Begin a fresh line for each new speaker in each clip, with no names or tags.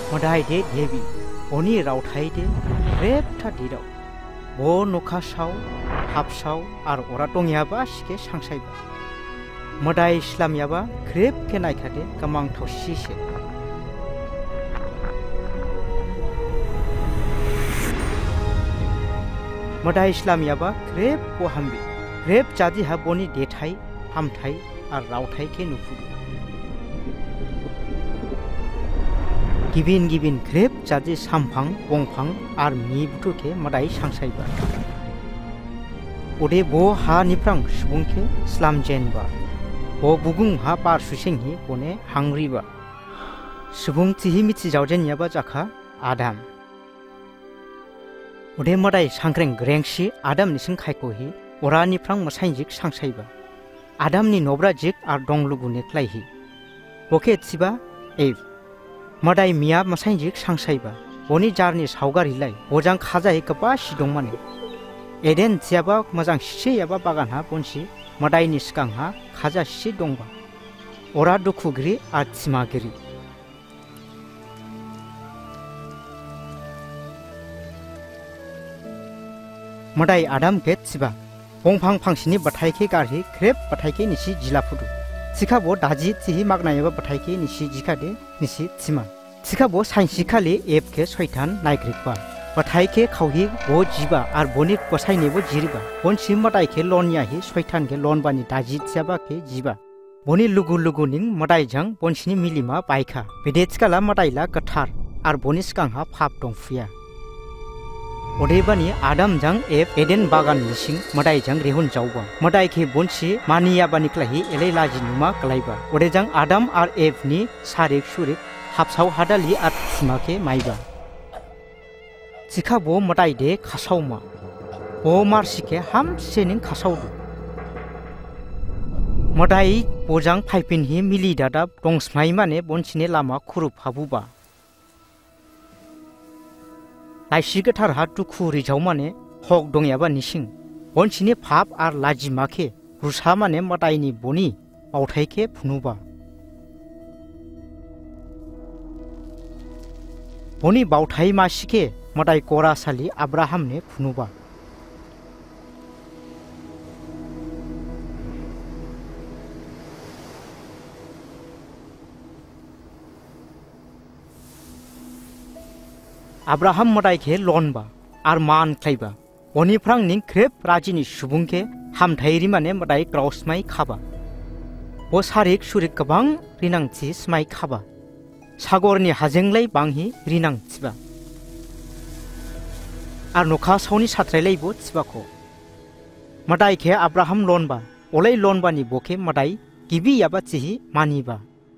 मदाय दे देवी बनि रावथाय दे रेबथा दिराव बो नखा साव हाबसाव आर अरा दंयाबा सिके सांसायबा मदाय इस्लामियाबा ग्रेब के नायखादे गमांथाव सिसे मदाय इस्लामियाबा ग्रेब को हामबि ग्रेब जादि हा बनि देथाय हामथाय आर रावथाय के नुफुदु गिबिन गिबिन ग्रेब जादि सामफां बंफां आर मिबुथु के मदाय सांसायबा ओदे बो हा निफ्रां सुबुंके स्लाम जेनबा बो बुगुं हा पार सुसेंहि बने हांग्रिबा सुबुं तिहि मिथि जावजेनयाबा जाखा आदाम ओदे मदाय सांग्रें ग्रेंसि आदाम निसिं खायकोहि अरा निफ्रां मसाइजिक सांसायबा आदामनि नब्रा जिक आर दंलुगु नेक्लायहि बके थिबा ए मदाय मिया मसाइजिक सांसायबा बनि जारनि सावगारिलाय बजां खाजाहि गोबा सिदं माने एदेन थियाबा मोजां सिसेयाबा बागानहा बनसि मदायनि सिगांहा खाजा सिसे दंबा अरा दुखुगिरि आर थिमागिरि मदाय आदाम के थिबा बंफां फांसिनि बाथायके गारहि ग्रेब बाथायके निसि जिलाफुदु थिखाबो दाजि थिहि मागनायबा बाथायके निसि जिखादे निसि थिमा थिखाबो साइनसिखालि एपके सयतान नायग्रिकबा बाथायके खावहि बो जिबा आर बनि बसायनेबो जिरिबा बनसि मदायके लनयाहि सयतानके लनबानि दाजि थियाबा के जिबा बनि लुगु लुगुनिं मदायजों बनसिनि मिलिमा बायखा बेदेथिकाला मदायला गथार आर बनि सिगांहा फाप दंफुया ओदेबानि आदामजों एप एदेन बागान निसिं मदायजों रेहुन जावबा मदायके बनसि मानियाबानिक्लाहि एलै लाजि नुमा गलायबा ओदेजों आदाम आर एपनि सारिक सुरिक हाबसाव हादालि आर थिमाके माइबा थिखा बो मदाय दे खासावमा बो मारसिके हामसेनिं खासावदु मदाय बोजां फाइपिनहि मिलि दादा दंस्माय माने बनसिने लामा खुरुप हाबुबा लाइसि गोथार हा दुखु रिजाव माने हक दंयाबा निसिं बनसिनि फाप आर लाजिमाके रुसा माने मदायनि बनि बावथायके फुनुबा बनि बावथाय मासिके मदाय गरासालि आब्राहामने फुनुबा आब्राहाम मदायके लनबा आर मान खायबा बनिफ्रां निं ग्रेब राजिनि सुबुंके हामथायरि माने मदाय ग्राउसमाय खाबा बो सारिक सुरिक गोबां रिनांथि स्माय खाबा सागरनि हाजेंलाय बांहि रिनांथिबा आर नखा सावनि साथ्रायलायबो थिबाखौ मदायके आब्राहाम लनबा ओलै लनबानि बके मदाय गिबि याबा थिहि मानिबा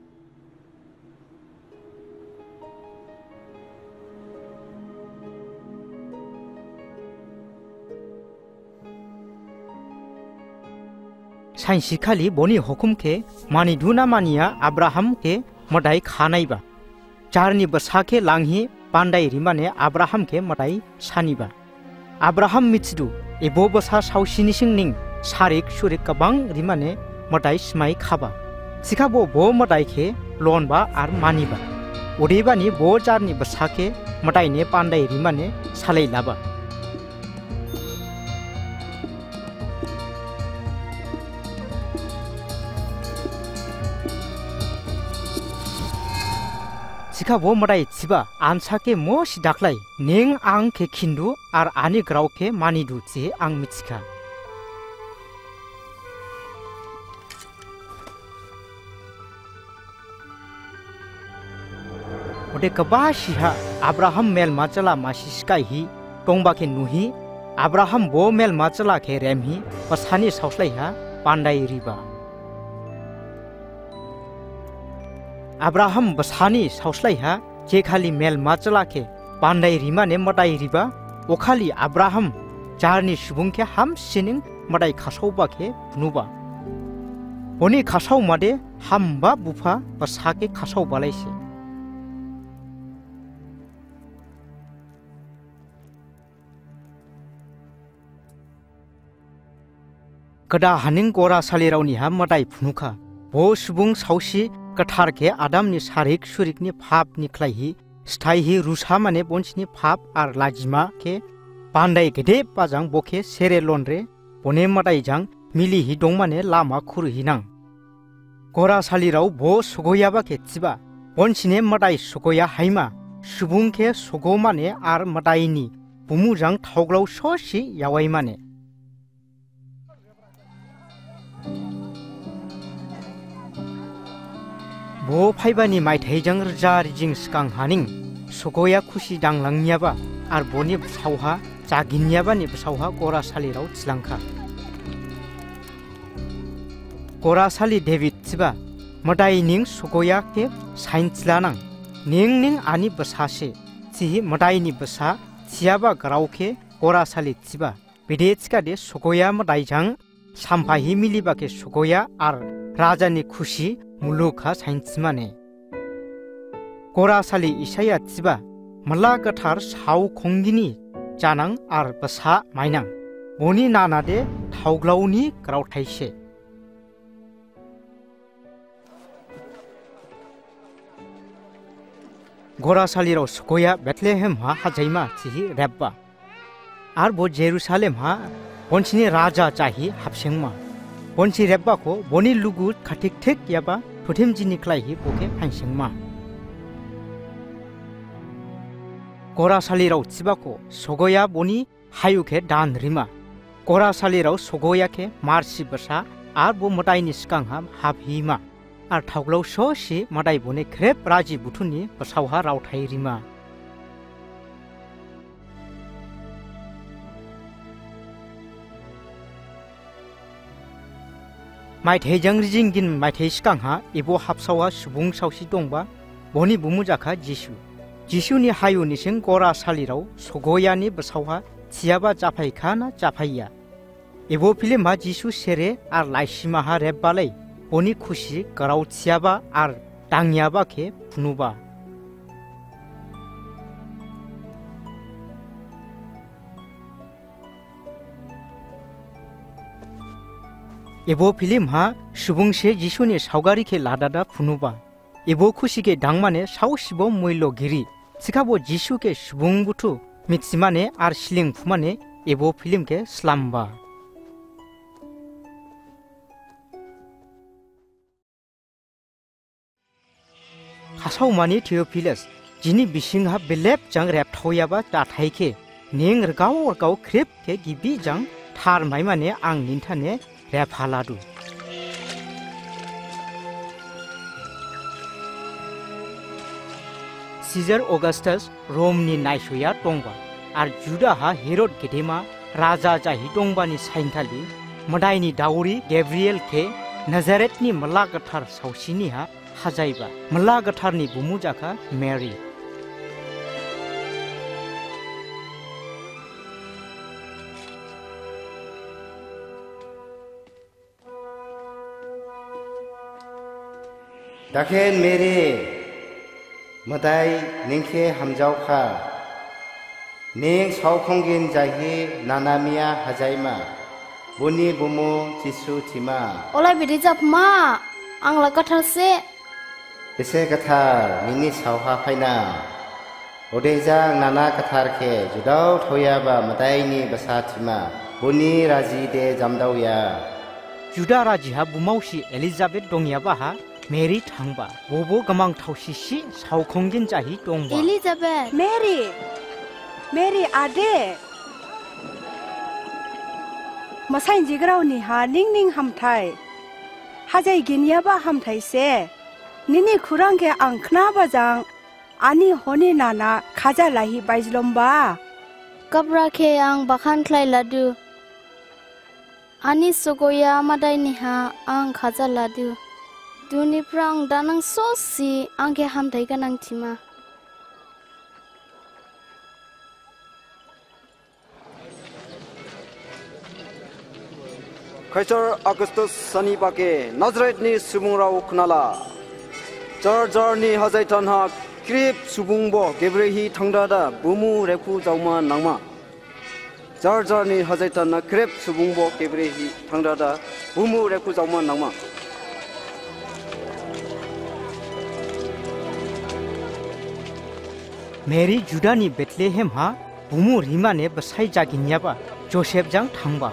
साइनसिखालि बनि हुकुमके मानिदुना मानिया आब्राहाम के मदाय खानायबा चारनि बसाके लांहि बान्दाय रिमाने आब्राहाम के मदाय सानिबा आब्राहाम मिथिदु एबो बसा सावसिनिसिं निं सारिक सुरिक गोबां रिमाने मदाय स्माय खाबा थिखाबो बो मदायके लनबा आर मानिबा ओदेबानि बो जारनि बसाके मदायने बान्दाय रिमाने सालायलाबा थिखाबो मदाय थिबा आनसाके मोसि दाख्लाय नें आं के खिन्दु आर आनि ग्रावके मानिदु थि आं मिथिखा ओदे कबासिहा आब्राहाम मेल माचला मासिसकाहि टंबाके नुहि आब्राहाम बो मेल माचला के रेमहि बसानि सावस्लायहा बान्दाय रिबा आब्राहाम बसानि सावस्लायहा जेखालि मेल माचलाके बान्दाय रिमाने मदाय रिबा ओखालि आब्राहाम जारनि सुबुंके हामसिनिं मदाय खासावबाके नुबा बनि खासाव मादे हामबा बुफा बसाके खासाव बालायसे गदा हानिं गरा सालिरावनिहा मदाय फुनुखा बो सुबुं सावसि गथारके आदामनि सारिक सुरिकनि फाप निख्लायहि स्थाई ही रुसा माने बंसिनी फाप आर लाजिमा के बान्दाय गेदे पाजां बके सेरे लनरे बने मदायजां मिलि ही दं माने लामा खुरहिनां गरा सालिराव बो सुगयाबा के चिबा बंसिने मदाय सुगया हाइमा सुबुं के सुगो माने आर मदायनि बुमुजां थावग्लाव ससि यावाय माने बो फाइबानि माइथाइजों रजा रिजिं सिकां हानिं सुगया खुसि दांलांनियाबा आर बनि सावहा जागिनियाबानि सावहा गरा सालिराव थिलांखा गरा सालि डेभिड चिबा मदाय निं सुगया के साइन्सलानां निं निं आनि बसासे चिहि मदायनि बसा चियाबा ग्रावके गरा सालि चिबा बिदे चिकादे सुगया मदायजां सामफाहि मिलिबा के सुगया आर राजानि खुसि मुलुखा साइन्स माने गरा सालि इसाया चिबा मला गथार साव खोंगिनि जानां आर बसा माइनां बनि नानादे थावग्लावनि ग्रावथाइसे गरा सालिराव सुगया बेथलेहेम हा हाजाइमा चिहि रेब्बा आर बो जेरुसालेम हा बंसिनि राजा चाहि हाबसेंमा बंसि रेब्बा को बनि लुगु खाथिक थेक याबा थोथेम जिनि क्लाइहि बोके फांसेंमा गरा सालिराव चिबा को सुगया बनि हायुके दान रिमा गरा सालिराव सुगया के मार्सि बसा आर बो मदायनि सिकांहा हाबहिमा आर थावग्लाव ससि मदाय बने ख्रेब राजि बुथुनि बसावहा रावथाय रिमा माइथाइजों रिजिंगिन माइथाइ सिकांहा एबो हाबसावहा सुबुं सावसि दंबा बनि बुमुजाखा जिसु जिसुनि हायुनिसिं गरा सालिराव सुगयानि बसावहा थियाबा जाफायखा ना जाफाइया एबो फिल्महा जिसु सेरे आर लाइसिमाहा रेब्बालै बनि खुसि गराव थियाबा आर दांयाबा के फुनुबा एबो फिल्महा सुबुंसे जिसुनि सावगारि के लादादा फुनुबा एबो खुसि के दांमाने सावसिबो मैलगिरि सिखाबो जिसु के सुबुं बुथु मिथिमाने आर सिलिं फुमाने एबो फिल्म के स्लाम्बा हासावमानि थियोफिलस जिनि बिसिंहा बेलेब जां रेबथावयाबा दाथायके निं रगाव रगाव ख्रेब के गिबि जां थार माइमाने आं निन्थाने रेफालादु सीजर अगस्टस रोमनि नायसया दंबा आर जुदाहा हेरोद गेदेमा राजा जाहि दंबानि साइनखालि मदायनि दाउरि गेब्रिएल के नाजारेतनि मला गथार सावसिनिहा हाजायबा मला गथारनि बुमुजाखा मेरी
दाखेन मेरे मदाय निंखे हमजावखा निं सावखंगिन जाहि नानामिया हाजायमा बुनि बुमु जिसु थिमा
ओलाय बिदि जापमा आंला गथारसे
एसे गथार मिनि सावहा फायना ओदेजां नाना गथारखे जुदाव थयाबा मदायनि बसा थिमा बुनि राजि दे जामदावया
जुदा राजिहा बुमावसि एलिजाबेथ दंयाबाहा मेरी थांबा बबो गमां थावसिसि सावखंगिन जाहि दंबा
एलिजाबेथ
मेरी आदे मसाइन जिगरावनि हा निं निं हामथाय हाजाय गिनियाबा हामथायसे निनि खुरांके आंखना बाजां आनि हनि नाना खाजा लाहि बायज्लमबा
कब्राखे आं बाखानख्लाय लादु आनि सुगया मदायनिहा आं खाजा लादु दुनिफ्रा आं दानां ससि आंखे हामथाय गोनांथिमा
काइसार अगस्टस सनिबाके नाजरेतनि सुबुंराव खोनाला जर्जरनि हाजायथानहा क्रिप सुबुंबो गेब्रेहि थांदादा बुमु रेफु जावमा नांमा जर्जरनि हाजायथानहा क्रिप सुबुंबो गेब्रेहि थांदादा बुमु रेफु जावमा नांमा
मेरी जुदानी बेथलेहेम हा बुमु रिमाने बसाई जागिन्याबा जोसेफ जां थांबा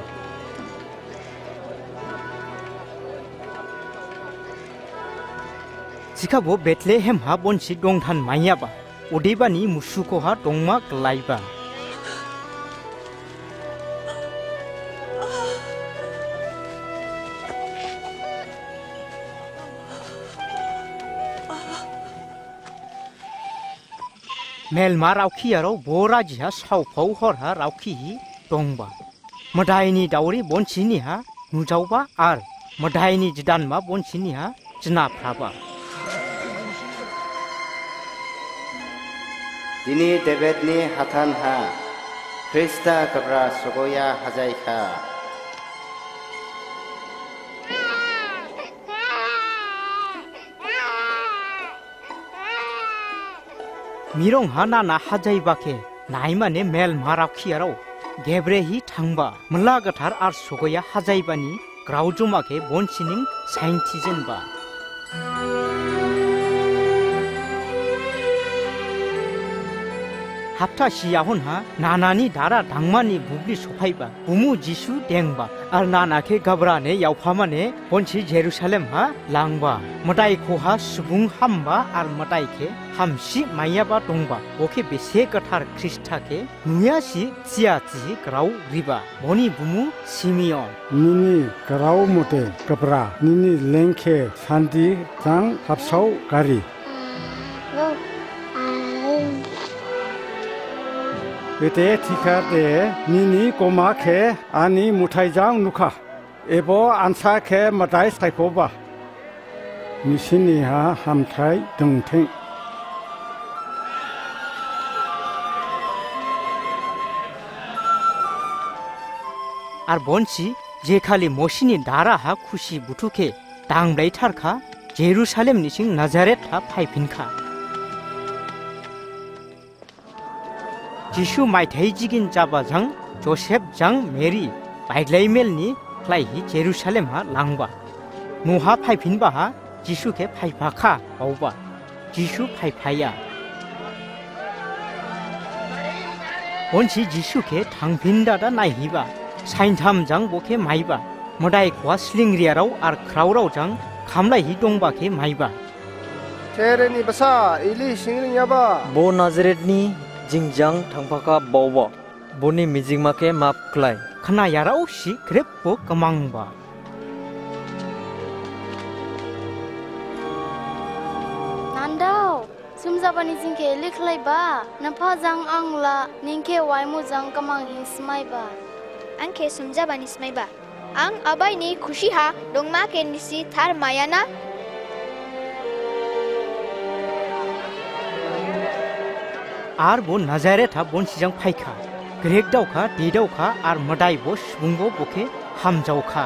सिखाबो बेथलेहेम हा बनसि दंथान माइयाबा उदैबानि मुसुको हा दंमा गलाइबा मेलमा रावखियाराव बराजिहा सावफाव हरहा रावखि दंबा मदायनि दावरि बनसिनिहा नुजावबा आर मदायनि जिदानमा बनसिनिहा जिनाफ्राबा
दिनी देबेदनि हाथानहा ख्रिस्टा कब्रा सगया हाजायखा
मिरं हा नाना हाजायबाके नायमाने मेल मारावखियाराव गेब्रेहि थांबा मला गथार आर सगया हाजायबानि ग्राउजुमाके बनसिनिं साइन्टिजेनबा हाप्ता सियाहनहा नानानि दारा दांमानि बुब्लि सफायबा बुमु जिसु देंबा आर नानाके गाब्राने यावफामाने बनसि जेरुसालेम हा लांबा मदायखोहा सुबुं हामबा आर मदायके हामसि माइयाबा दंबा ओके बेसे गथार ख्रिस्टाके नुयासि चियाचि ग्राउ रिबा बनि बुमु सिमियन
निनि ग्राउ मते गब्रा निनि लेंखे सान्ति जां हाबसाव गारि बेटे थिखा दे निनि कोमा खे आनी मुथाइजां नुखा एबो आनसा खे मदाय सायखोबा निसिनिहा हामथाय दोंथें
आर बनसि जे खालि मसिनि दारा हा खुसि बुथुखे दांब्लाय थारखा जेरुसालेम निसिं नाजारेत हा फाइफिनखा जिसु माइथाइ जिगिन जाबाजां जोसेफ जां मेरी बाइग्लाइमेलनि फ्लाइहि जेरुसालेम हा लांबा नहा फाइफिनबा हा जिसुके फाइफाखा बावबा जिसु फाइफाया बनसि जिसुके थांफिनदादा नायहिबा साइनथाम जां बके माइबा मदाय खवा स्लिंग्रियाराव आर क्राउराव जां खामलायहि दंबाके माइबा
तेरेनि बसा इलि सिंग्रियाबा
बो नाजरेतनि जिंजां थांफाका बावबा बनि मिजिंमाके माप क्लाय
खनायाराव सि ग्रेबबो कमांबा
नांदाव सुमजाबानि जिंके लिखलायबा नफा जां आंला निंके वाइमु जां कमां हिंसमायबा
आंखे सुमजाबानि स्मायबा आं अबायनि खुशी हा दंमा के निसी थार मायाना
आर बो नाजारेथा बनसिजां फाइखा ग्रेक दावखा दे दावखा आर मदाय बो सुबुंबो बके हामजावखा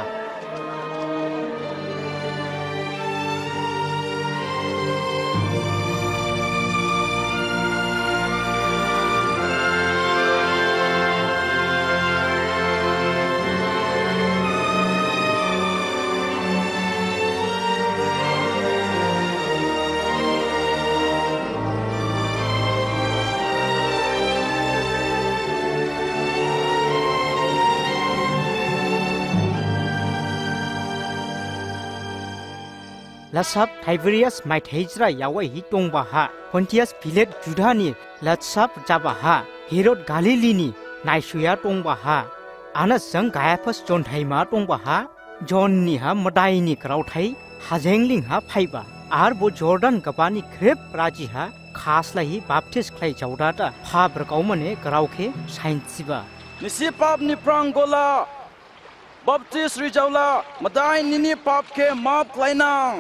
लासाब टाइबेरियास माइथाइज्रा यावाहि दंबाहा पन्टियास भिलेट जुधानि लासाब जाबाहा हेरड गालिलिनि नायसुया दंबाहा आनासजों गायाफास जन्थाइमा दंबाहा जननिहा मदायनि ग्राउथाइ हाजेंलिंहा फाइबा आर बो जर्डान गबानि क्रेब राजिहा खासलाहि बाप्टिस क्लाइ जावदादा फाब्रगाव मने ग्राउखे साइन्सिबा
निसि पाप निफ्रां गोला बाप्टिस रिजावला मदाय निनि पाप के माप क्लाइनां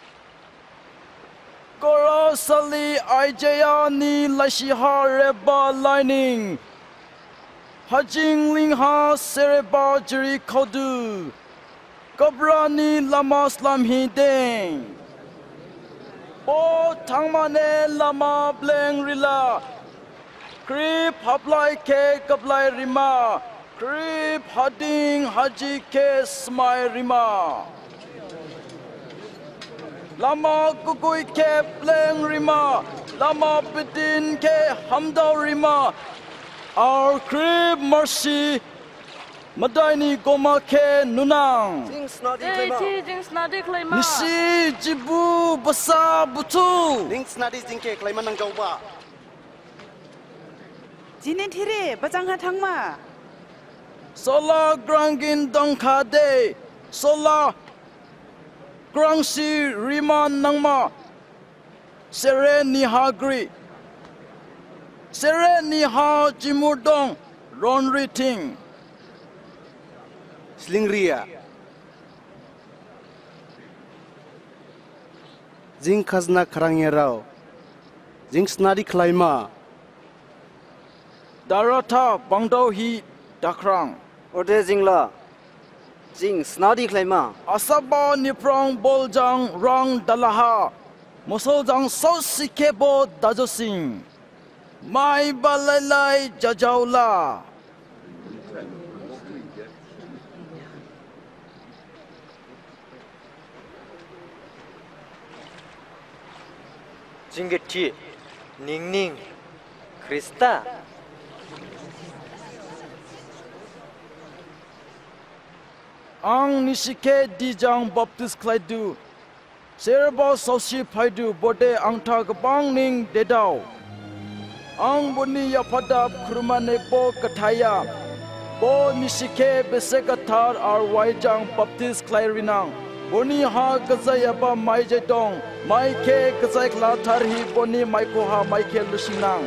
Korosali Aijayani Lashiha Reba Lining Hajing Lingha Sereba Jiri Kodu Kobrani Lama Slam Hideng O Tangmane Lama Bleng Rila Krip Hablai Ke Kablai Rima Krip Hading Haji Ke Smai Rima Lama kukui ke pleng rima lama pitin ke hamdau rima our crib mercy madai ni goma ke nunang nisi jibu basa butu
Jinin thire bajangha thangma
sola grangin dongkha de sola grangsi rima nangma sere ni hagri sere ni ha jimudong ron riting
slingria jing khazna kharangye rao jing snadi khlaima
darata bangdau hi dakrang
ode jingla jing snadi khlaima
asaba niprang boljang rang dalaha mosoljang sosikebo dajosing mai balalai jajaula
Jingeti Ningning Krista
ang nisike dijang baptis klaidu serba sosi phaidu bode angtha gabang ning dedau ang boni ya phadap khurmane bo kathaya bo nisike besekathar ar waijang baptis klairinang boni ha gazaya ba mai jetong mai ke gazai kla thar hi boni mai ko ha mai ke lusinang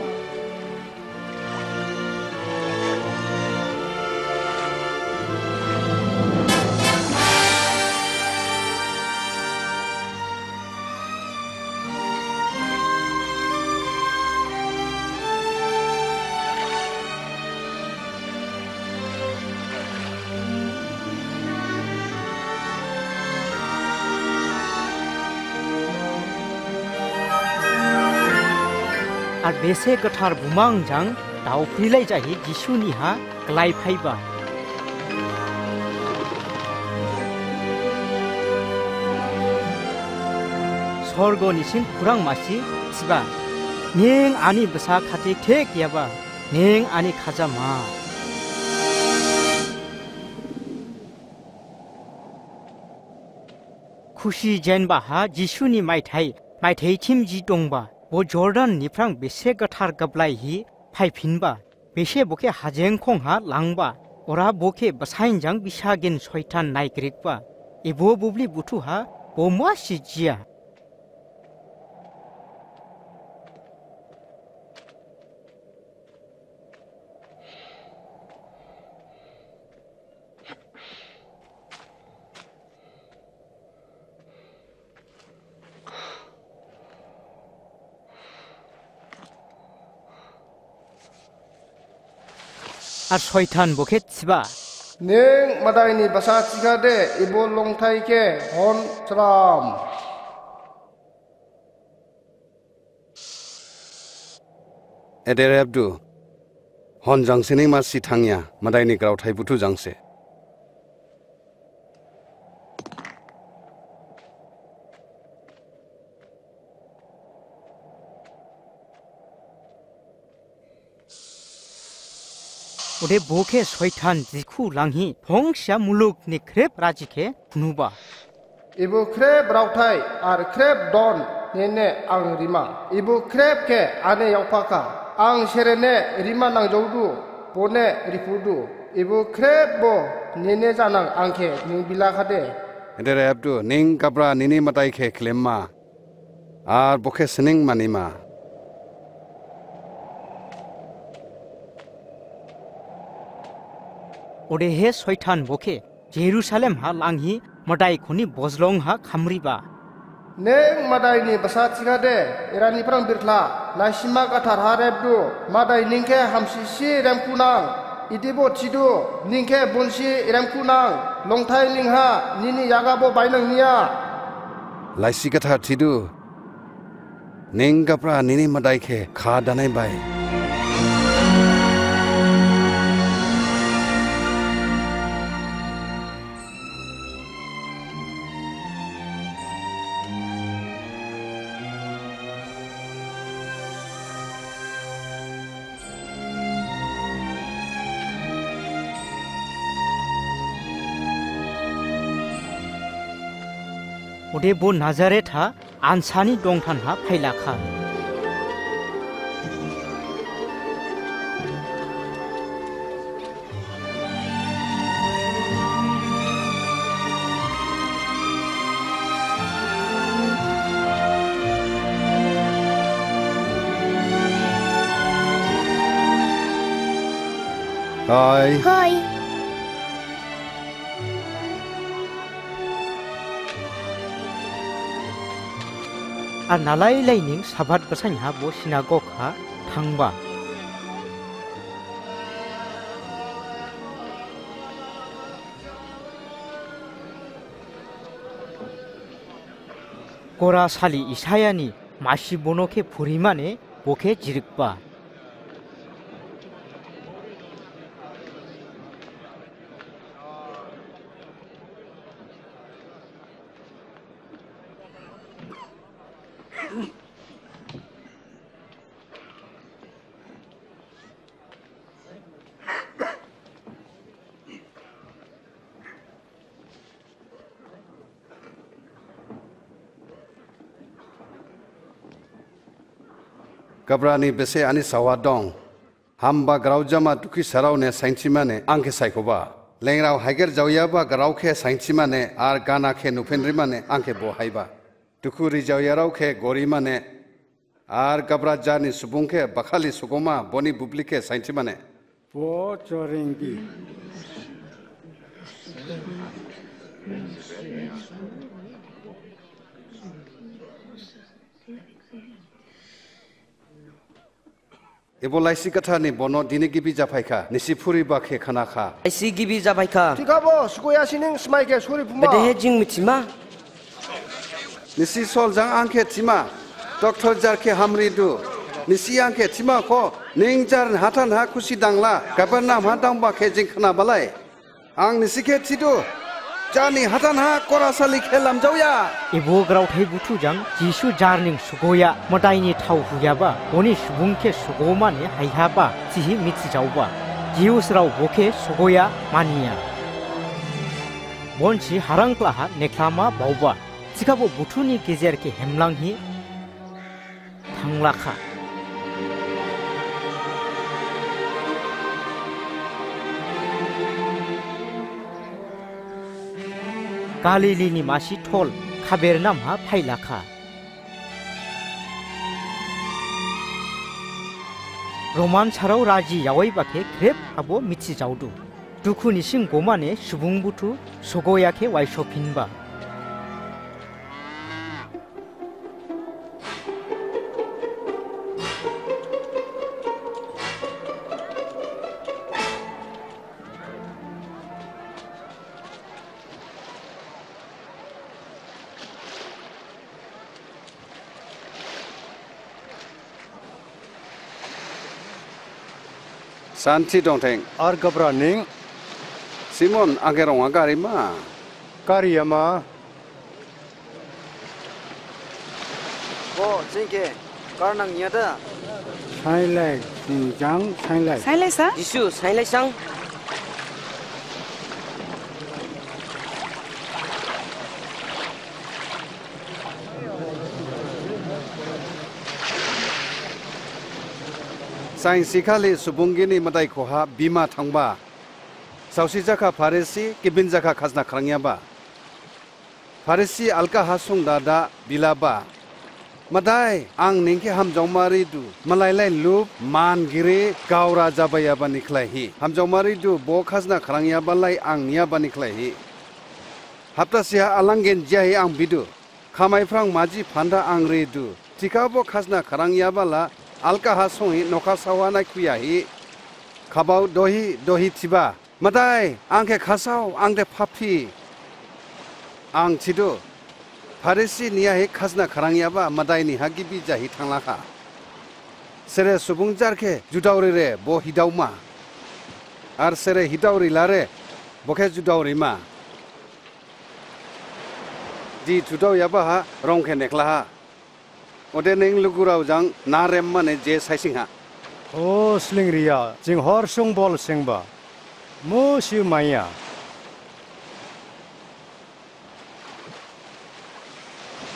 আর বেসে গঠার বুমাংজাং দাও ফ্রিলাই যাহি যিশুনি হা গ্লাই ফাইবা স্বর্গনিসিন খুরাং মাসি সিবা নেং আনি বসা খাতি ঠেক ইয়াবা নেং আনি খাজা মা খুশি জেনবা হা যিশুনি মাইথাই থিম জি দংবা bo Jordan niprang bese gathar gablai hi phaiphinba bese boke hajeng khong ha langba ora boke basainjang bisagin soitan naikrikba ebo bubli butu ha bomwa sijia আর শয়তান বকে ছিবা
নেং মাদাইনি বাসা চিগাদে ইবো লংথাইকে হন চরাম
এডের আব্দু হন জাংসেনি মাসি থাংয়া মাদাইনি গ্রাউ থাই বুথু জাংসে
ওরে বোকে শয়তান জিখু লাংহি ফংশা মুলুক নি খ্রেপ রাজিকে খুনুবা
ইবো খ্রেপ রাউথাই আর খ্রেপ ডন নেনে আং রিমা ইবো খ্রেপ কে আনে ইয়াউপাকা আং সেরেনে রিমা নাংজৌদু বনে রিফুদু ইবো খ্রেপ বো নেনে জানাং আংকে নিং বিলাখাদে
এডের আব্দু নিং কাবরা নিনি মাতাইকে খ্লেমমা আর বকে সিনিং মানিমা
ওরে হে শয়তান বকে জেরুসালেম হা লাংহি মডাই খুনি বজলং হা খামরিবা
নেং মাদাইনি বাসা চিগাদে এরানি প্রাং বিরথলা নাইসিমা গাথার হারেবদু মাদাই নিংকে হামসিসি রেমকুনাং ইদিবো চিদু নিংকে বনসি রেমকুনাং লংথাই নিংহা নিনি ইয়াগাবো বাইনাং নিয়া
লাইসি গাথা চিদু নিং কাপরা নিনি মাদাইকে খা দানাই বাই
उदे बो नाजारे था आनसानी दंथान हा फाइलाखा
Hai.
Hai.
Ar nalai laining sabat basanya bo sinagog ha thangba. Kora sali isayani masi bonoke purimane boke jirikba.
Kabrani bese ani sawadong. Hamba graujama tuki sarau ne sainchima ne angke saikoba. Lengrau haiger jauyaba grau ke sainchima ne ar gana ke nupendrima ne angke bo haiba. Tukuri jauyarau ke gorima ne ar kabra jani subung ke bakali sugoma boni bubli ke sainchima ne.
Bo choringi.
Ebo laisi kata ni bono dini gibi japaika nisi puri bakhe khana kha.
Laisi gibi japaika.
Tikabo sukoya sining smai ke suri puma.
Bedehe jing mitima.
Nisi sol jang angke tima. Doktor jar ke hamri du. Nisi angke tima ko ning jar hatan ha kusi dangla. Kabar nam hatang bakhe jing khana balai. Ang nisi ke tidu. Jani hatan ha korasali khelam jauya.
Ibu grau thai butu jang jisu jarning sugoya modai ni thau huyaba oni subung ke sugoma ne haihaba jihi mitsi jauba jius rau boke sugoya mania bonchi harang klaha neklama bauba sikabo butu ni gezer ke hemlang hi thanglakha Galilini masi tol kaber namha phailakha Roman charau raji yawai bakhe grep abo mitsi jaudu duku nising gomane subung butu sogoya ke waishopinba
Santi dongteng.
Ar gabraning.
Simon agerong agarima.
Kariyama.
Bo jingke karnang nyada.
Sailai jingjang sailai.
Sailai sa?
Jisu sailai sang.
Sain sikali subungini madai koha bima thangba. Sausi jaka Farisi kibin jaka khazna khrangya ba. Farisi alka hasung dada bilaba. Madai ang ningke ham jomari du malailai lup man gire gaura jabaya ba niklai hi. Ham jomari du bo khazna khrangya balai ang niya ba niklai hi. Hapta sia alangen jahi ang bidu. Khamai frang maji phanda ang re du. Tikabo khazna khrangya bala Alka hasung noka sawana kuyahi kabau dohi tiba madai angke khasau angde papi ang chido Farisi niyahi khazna kharangyaba madai ni hagibi jahi thanglakha sere subungjar ke judauri re bo hidauma ar sere hidauri lare boke judauri ma di judau yaba ha rongke neklaha Ode neng lugurau jang narem mane je saising ha.
Oh slingria jing hor sung bol singba. Mo si maya.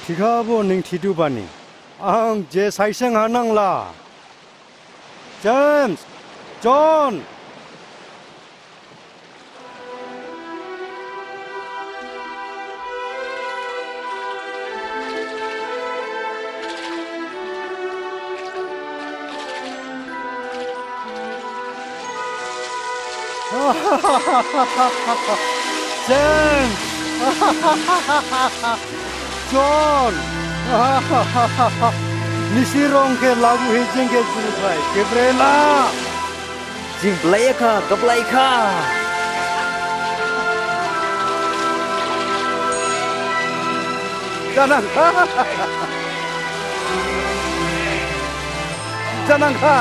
थिखाबो नों थिदुबानि आं जे साइसें हानांला James John James! John! Nisirong ke lagu hijing ke jurukai, Gabriela!
Jing belai ka, keblai ka.
Janang! Janang ka!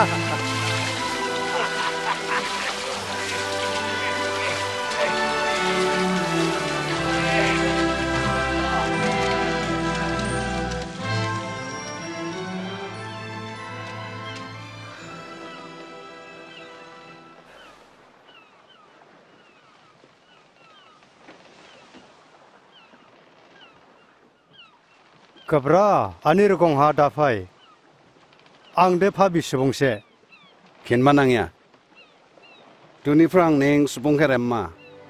Kabra, ani rokong ha dafai. Ang de phabi subongse.
Ken manangya. Tuni frang neng subong ke remma.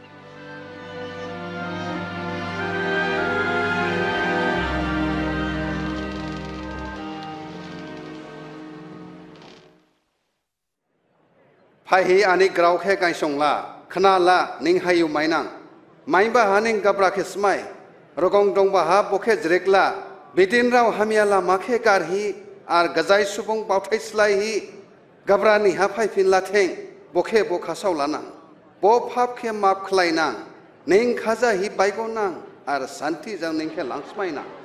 Phai hi ani grau khe kai song la, khana la ning hayu mainang. Mai ba ha ning kabra khe smai. Rokong dong ba ha bokhe jrek la. Bitin rao hamiala makhe karhi ar gazai subong bauthai slai hi gabrani haphai fin la theng bokhe bo khasau lanang bo phap khe map khlai nang ning khaza hi baigo nang ar santi jang ning khe langsmai nang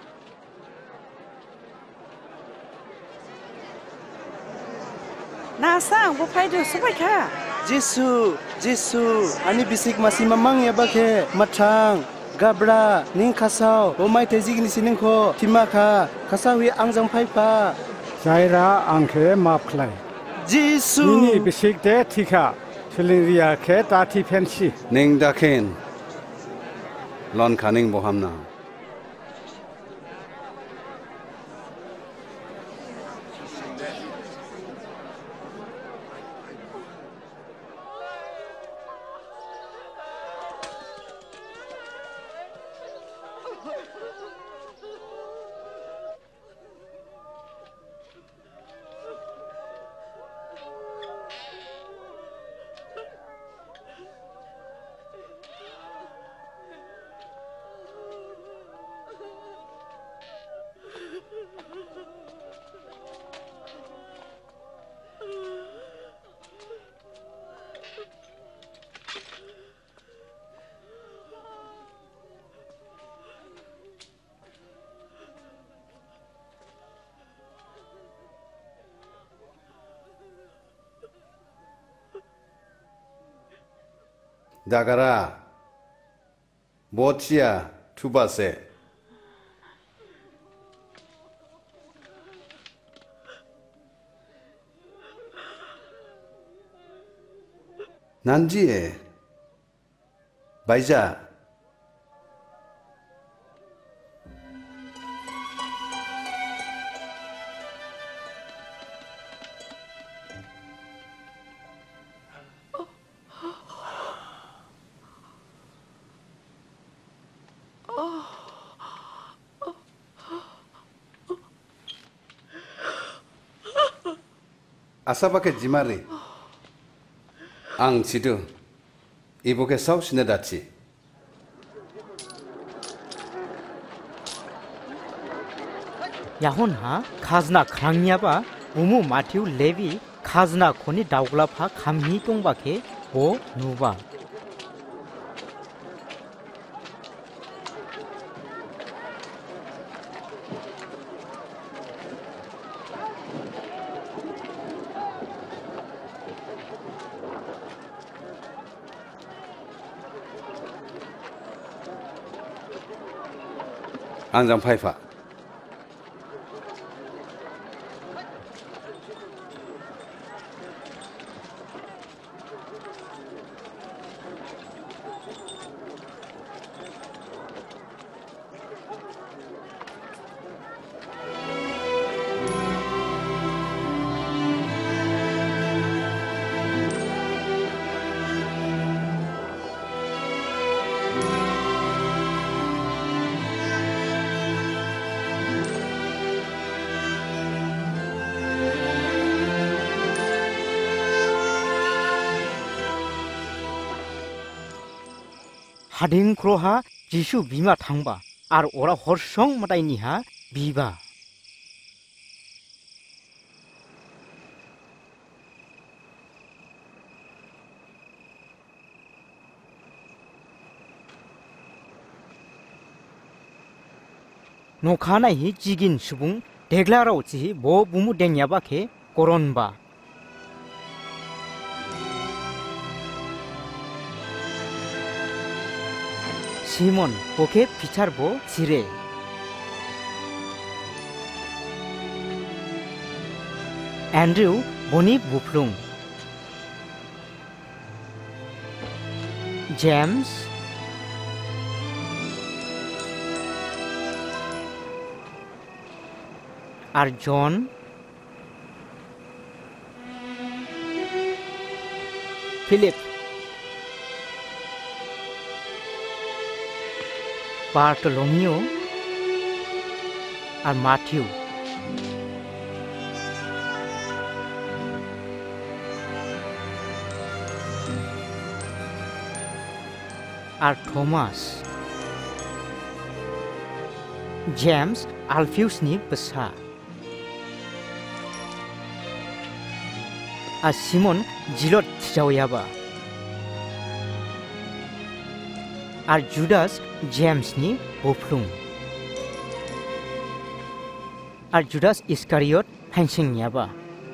na sang bo phai do sabai kha
Jisu ani bisik masih mamang ya bakhe mathang Gabra, ning kasau, bomai teji gini sining ko, timaka, kasau hi angjang paipa.
Jaira angke mapklai.
Jisu.
Ini bisik de tika, selinria ke tati pensi.
Ning dakin, lon kaning boham na. Dagara, botia, tubase. Nanjie, baija. Asa pakai jimari, ang situ, ibu ke sau sinedaci.
Yahon ha, khazna khrangnya ba, umu matiu levi, khazna khoni daugla pha khamhi tong ba ke, o nuba.
Anjang paifa.
हादिं क्रहा जिसु बिमा थांबा आर ओरा हरसं मताइनिहा बिबा नखानाय जिगिन सुबुं देग्लाराव जि बो बुमु देंयाबाखे करनबा सिमन बोके फिचार बो चिरे एंड्रयू बोनी बुफ्लुं जेम्स আর জন ফিলিপ বার্টলোমিও আর মাথিউ আর थमास जेम्स आल्फिउसनि बसा आ सिमन जिलट थिजावयाबा आर जुडास जेम्सनि बुफ्लुं आर जुडास इस्कारियट हाइसिंनियाबा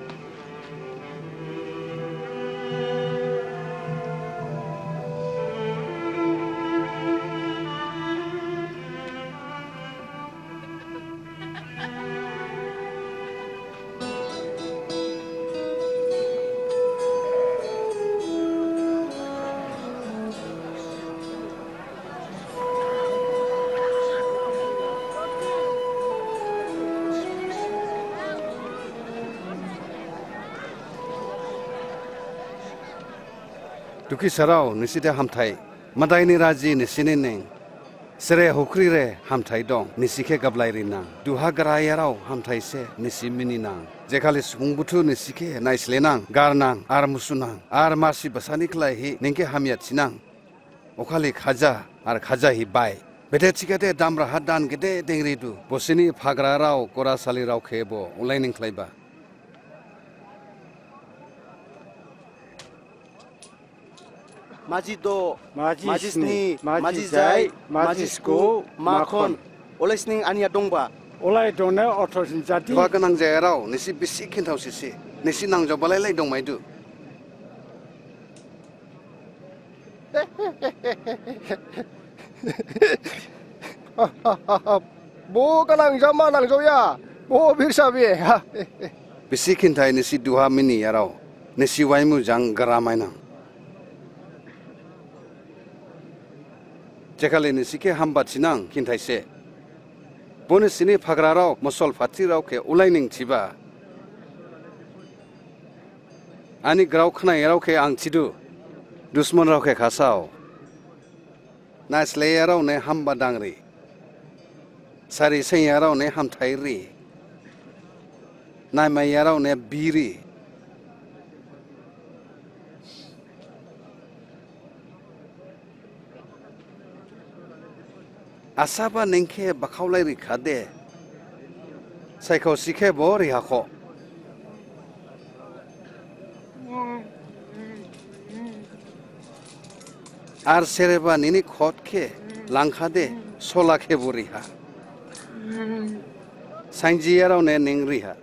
दुखी सराव निसिदे हामथाय मदायनि राजी निसिने नें सेरे हुक्री रे हामथाय दं निसिखे गबलायरि नां दुहा गरायाराव हामथाय से निसि मिनि नां जेखालि सुबुंबुथु निसिखे नायस्ले नां गार नां आर मुसु नां आर मासि बसानि खलाय हि निंखे हामियाथि नां अखालि खाजा आर खाजा हि बाय बेटे थिखादे दामरा हा दान गेदे देंरिदु बसिनि फाग्रा राव करासालि राव खेबो उलायनिं खलायबा
Majido, Majisni, Majizai, Majisku, Makon, Olesning Anya Dongba.
Olay dona otosin jati.
Wa ganang jairaw nisi bisi kintaw sisi. Nisi nang jobalay lay dong maidu.
Bo ganang jama nang joya. Bo birsabi.
Bisi kintay nisi duha mini yaraw. Nisi waimu jang garamay nang. जेखाले निसिके हामबा थिनां खिन्थायसे बने सिनि फाग्राराव मसल फाथिराव के उलायनिं थिबा आनि ग्राव खनायाराव के आं थिदु दुश्मन राव के खासाव नास्लेयाराव ने हामबा दांगरि सारि सैयाराव ने हामथायरि नायमायाराव ने बिरि आसाबा नेंखे बखावलाय रिखादे साइखौ सिखे बरि हाखो आर सेरेबा निनि खटखे लांखादे सोलाखे बरिहा साइंजियाराव ने नेंरिहा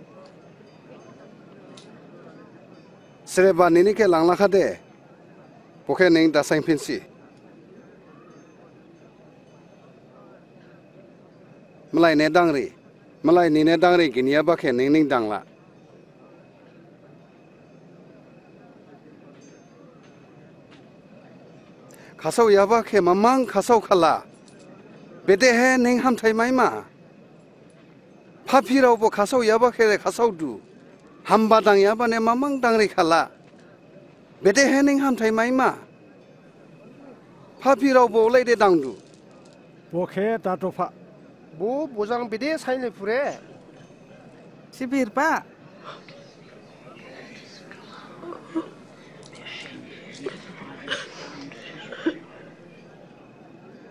सेरेबा निनि के लांलाखादे बखे नें दासाइफिनसि मलाई ने दांगरी मलाई नीने दांगरी गिनिया बाखे निंग दांगला खासाव याबा के ममांग खासाव खाला बेदे है निंग हम थाई माइमा फाफिराव बो खासाव याबा के खासाव दु हम बादांग याबा ने ममांग दांगरी खाला बेदे है निंग हम थाई माइमा फाफिराव बो लाइदे दांगदु
बोखे दातोफा
Bo bojang bede saile pure.
Sibir pa.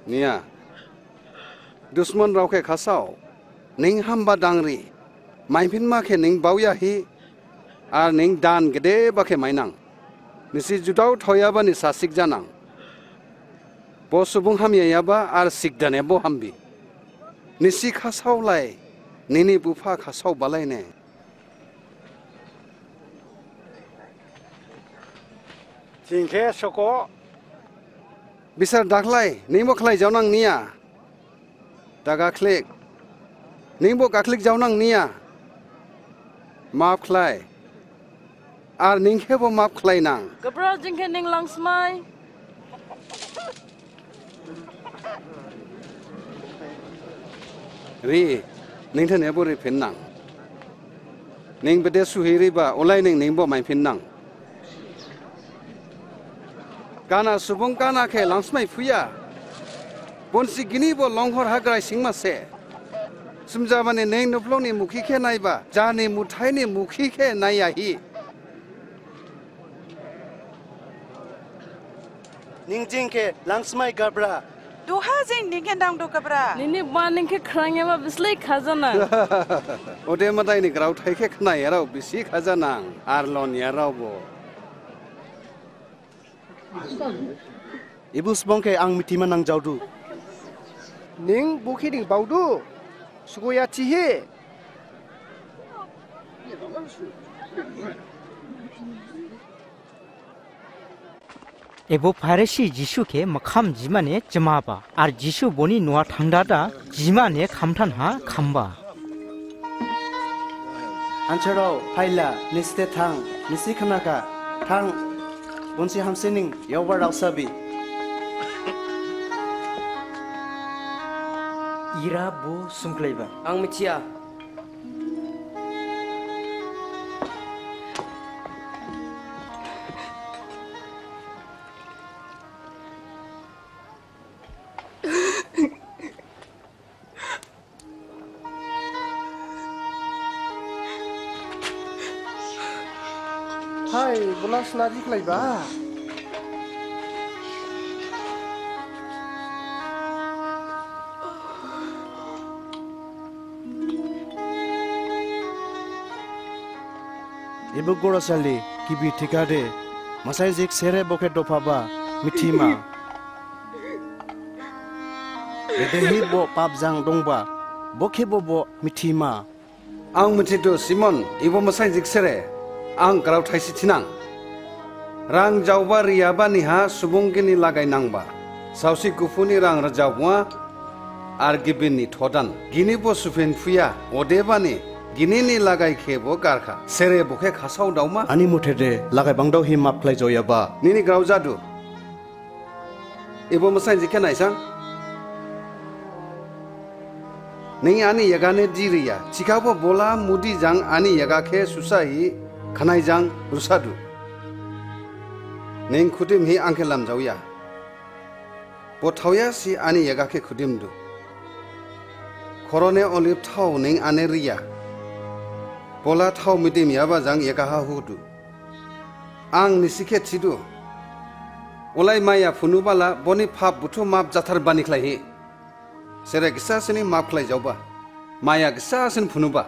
निया दुश्मन रावखे खासाव निंग हामबा दांगरी माइफिन माखे निंग बावया ही आर निंग दान गेदे बाखे माइनां निसि जुदाव थयाबा नि सासिक जानां बो सुबुं हामियाबा आर सिकदाने बो हामबि निसि खासावलाय निनि बुफा खासाव बालायने
जिंखे सको
बिसार दाखलाय निमो खलाय जावनां निया दागा क्लिक निंबो गाक्लिक जावनां निया माफ खलाय आर निंखेबो माफ खलाय नां
गब्रा जिंखे निं लांसमाय
रि निंथने बोरै फिननां निं बदे सुहिरिबा अलाय निंबो माइफिननां गाना सुबुं गाना खे लांसमाय फुया बनसि गिनिबो लंहर हाग्राय सिंमासे सुमजाबानि नें नफ्लंनि मुखि खे नायबा जानि मुथायनि मुखि खे नायाहि
निंजिंखे लांसमाय गाब्रा
दुहा जिं निंखे दां दो गाब्रा निनि बा निंखे खरांयाबा बिस्लै खाजाना
ओदे मदायनि ग्राव थाइखे खनायाराव बिसि खाजानां आरलन यारावबो
इबुस बंके आं मिथिमा नां जावदु
निं बुखि दिं बावदु सुगया थिहि
एबो फारसी जिसु के मखाम जिमाने जमाबा आर जिसु बोनी नुआ थांदादा जिमाने खामथान हा खामबा
आनचराव फाइला निस्ते थां निसि खनाका थां बनसि हामसेनिं यावबा रावसाबि
इरा बो सुंख्लायबा आं मिथिया
हाय बोला सुनाजी खलायबा
इबु गरसालि किबि ठिकादे मासाय जिक सेरे बखे दफाबा मिथिमा एदेहि बो पापजां दंबा बखे बो मिथिमा
आं मिथिदो सिमन इबो मसाय जिक्सेरे आं ग्राव थाइसि थिनां रां जावबा रियाबा निहा सुबुंगिनि लागाय नांबा सावसि गुफुनि रां रजावबा आर गिबिननि थदान गिनिबो सुफिन फुया अदेबानि गिनिनि लागाय खेबो गारखा सेरे बखे खासाव दावमा
आनि मुथेदे लागाय बांदाव हि मापलाय जयाबा
निनि ग्राव जादु इबो मसाय जिखे नायसां नहीं आनी यगाने जीरिया चिकाबो बोला मुदी जांग आनी यगा खे सुसाही खनाय जांग रुसादु नहीं खुदिम ही आंखे लामजावया बोथावया सी आनी यगा खे खुदिम दु खरने अलिव थाव नहीं आने रिया बोला थाव मिदिम याबा जांग यगा हा हुदु आं निसिखे थिदु ओलाय माया फुनुबाला बनि फाप बुथु माप जाथार बानिख्लायहि सेरे गिसासिनि मापख्लाय जावबा माया गिसासिन फुनुबा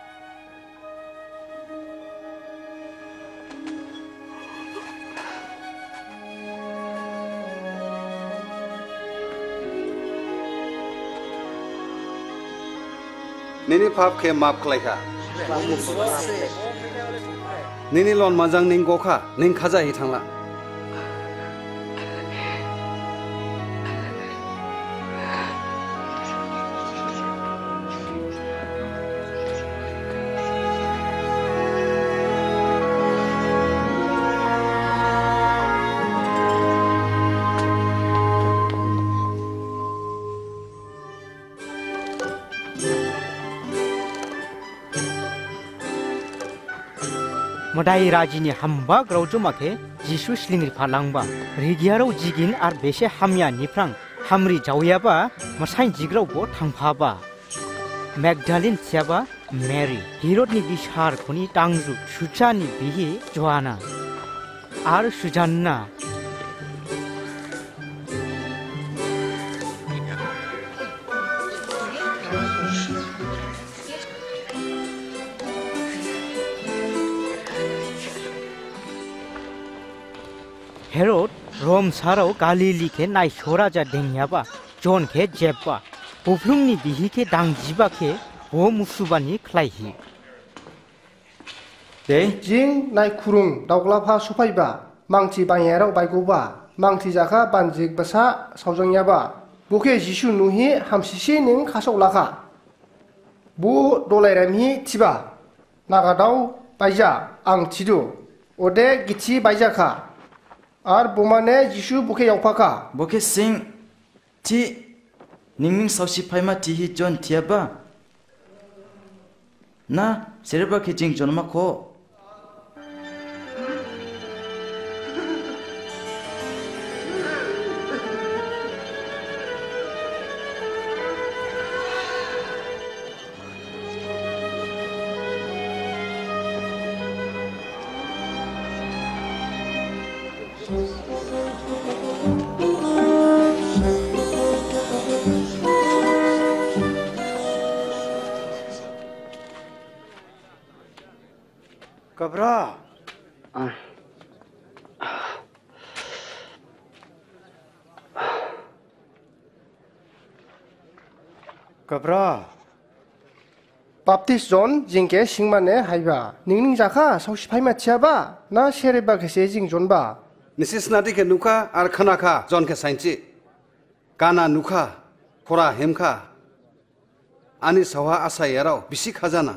निनि फाप खे मापख्लायखा निनि लन माजां निं गखा निं खाजाहि थांला
मदाई राजीनि हामबा ग्राउजमाखे जिसु स्लिंगरि फालांबा रिगियाराव जिगिन आर बेसे हामिया निफ्रां हामरि जावयाबा मसाय जिग्रावबो थांफाबा मैगडालिन थियाबा मेरी हिरोदनि बिसार खुनि टांजु सुचानि बिहि जोआना आर सुजान्ना हेरोड रोम साराव गालिली के नाइसोरा जा देंयाबा जन के जेबा बुफ्लुंगनि बिहि के दांजिबा के वो मुसुबानि खलायहि
दे जिं नाइ खुरुं दावग्लाफा सफायबा मांथि बायेराव बायगौबा मांथि जाखा बानजिक बसा सावजंयाबा बुके जिसु नुहि हामसिसि नों खासावलाखा बु दलायरामहि थिबा नागादाव बायजा आं थिदु अदे गिथि बायजाखा आर बुमाने जिसु बुके यावफाखा
बुके सिं थि निंनिं सावसि फाइमा थिहि जन थियाबा ना सेरबा के जिं जनमा खो
कबरा कबरा
बाप्तिस्ट जन जिंके सिंमाने हाइबा निंनिं जाखा सावसि फाइमा थियाबा ना सेरेबा केसे जिं जनबा
निसिसनादि के नुखा आर खनाखा जन के साइंची काना नुखा खरा हेमखा आनि सावा आसायाराव बिसि खाजाना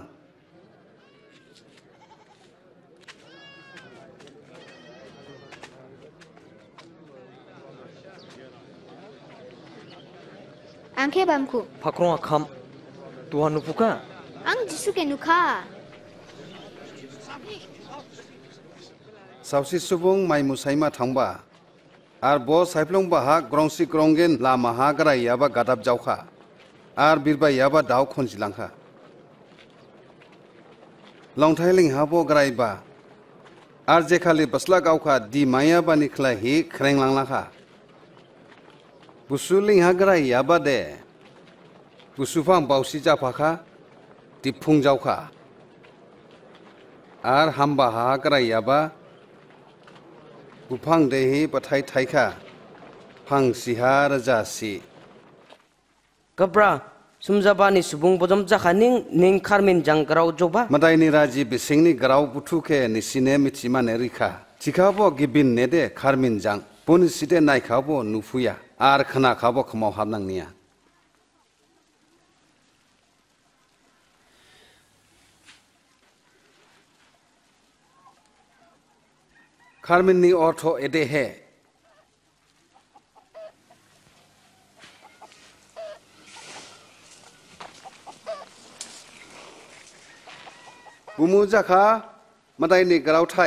आंखे बामखु
फाख्रं आखाम तुहा नुफुका
आं जिसु के नुखा
सावसि सुबुं माइ मुसाइमा थांबा आर ब साइफ्लं बाहा ग्रंसि ग्रंगेन लामा हा गराइयाबा गादाब जावखा आर बिरबाइयाबा दाव खनजिलांखा लंथाइ लिंहाबो गराइबा आर जेखालि बस्ला गावखा दि मायाबा निख्लाय हि ख्रेंलांलाखा बुसु लिंहा गराइयाबा दे बुसुफां बावसि जाफाखा दिफुं जावखा आर हामबा हा गराइयाबा बुफां देहि बथाय थाइखा फां सिहा रजासि
कब्रा सुमजाबानि सुबुं बजम जाखानिं निं खारमिन जांगराव जबा
मदायनि राजी बिसिंनि गराव बुथुके निसिने मिथिमाने रिखा थिखाबो गिबिन नेदे खारमिन जां पुनि सिदे नायखाबो नुफुया आर खोनाखाबो खमाव हाबनांनिया खारमिननि अर्थ एदे हे बुमु जाखा मदायनि गरावथाय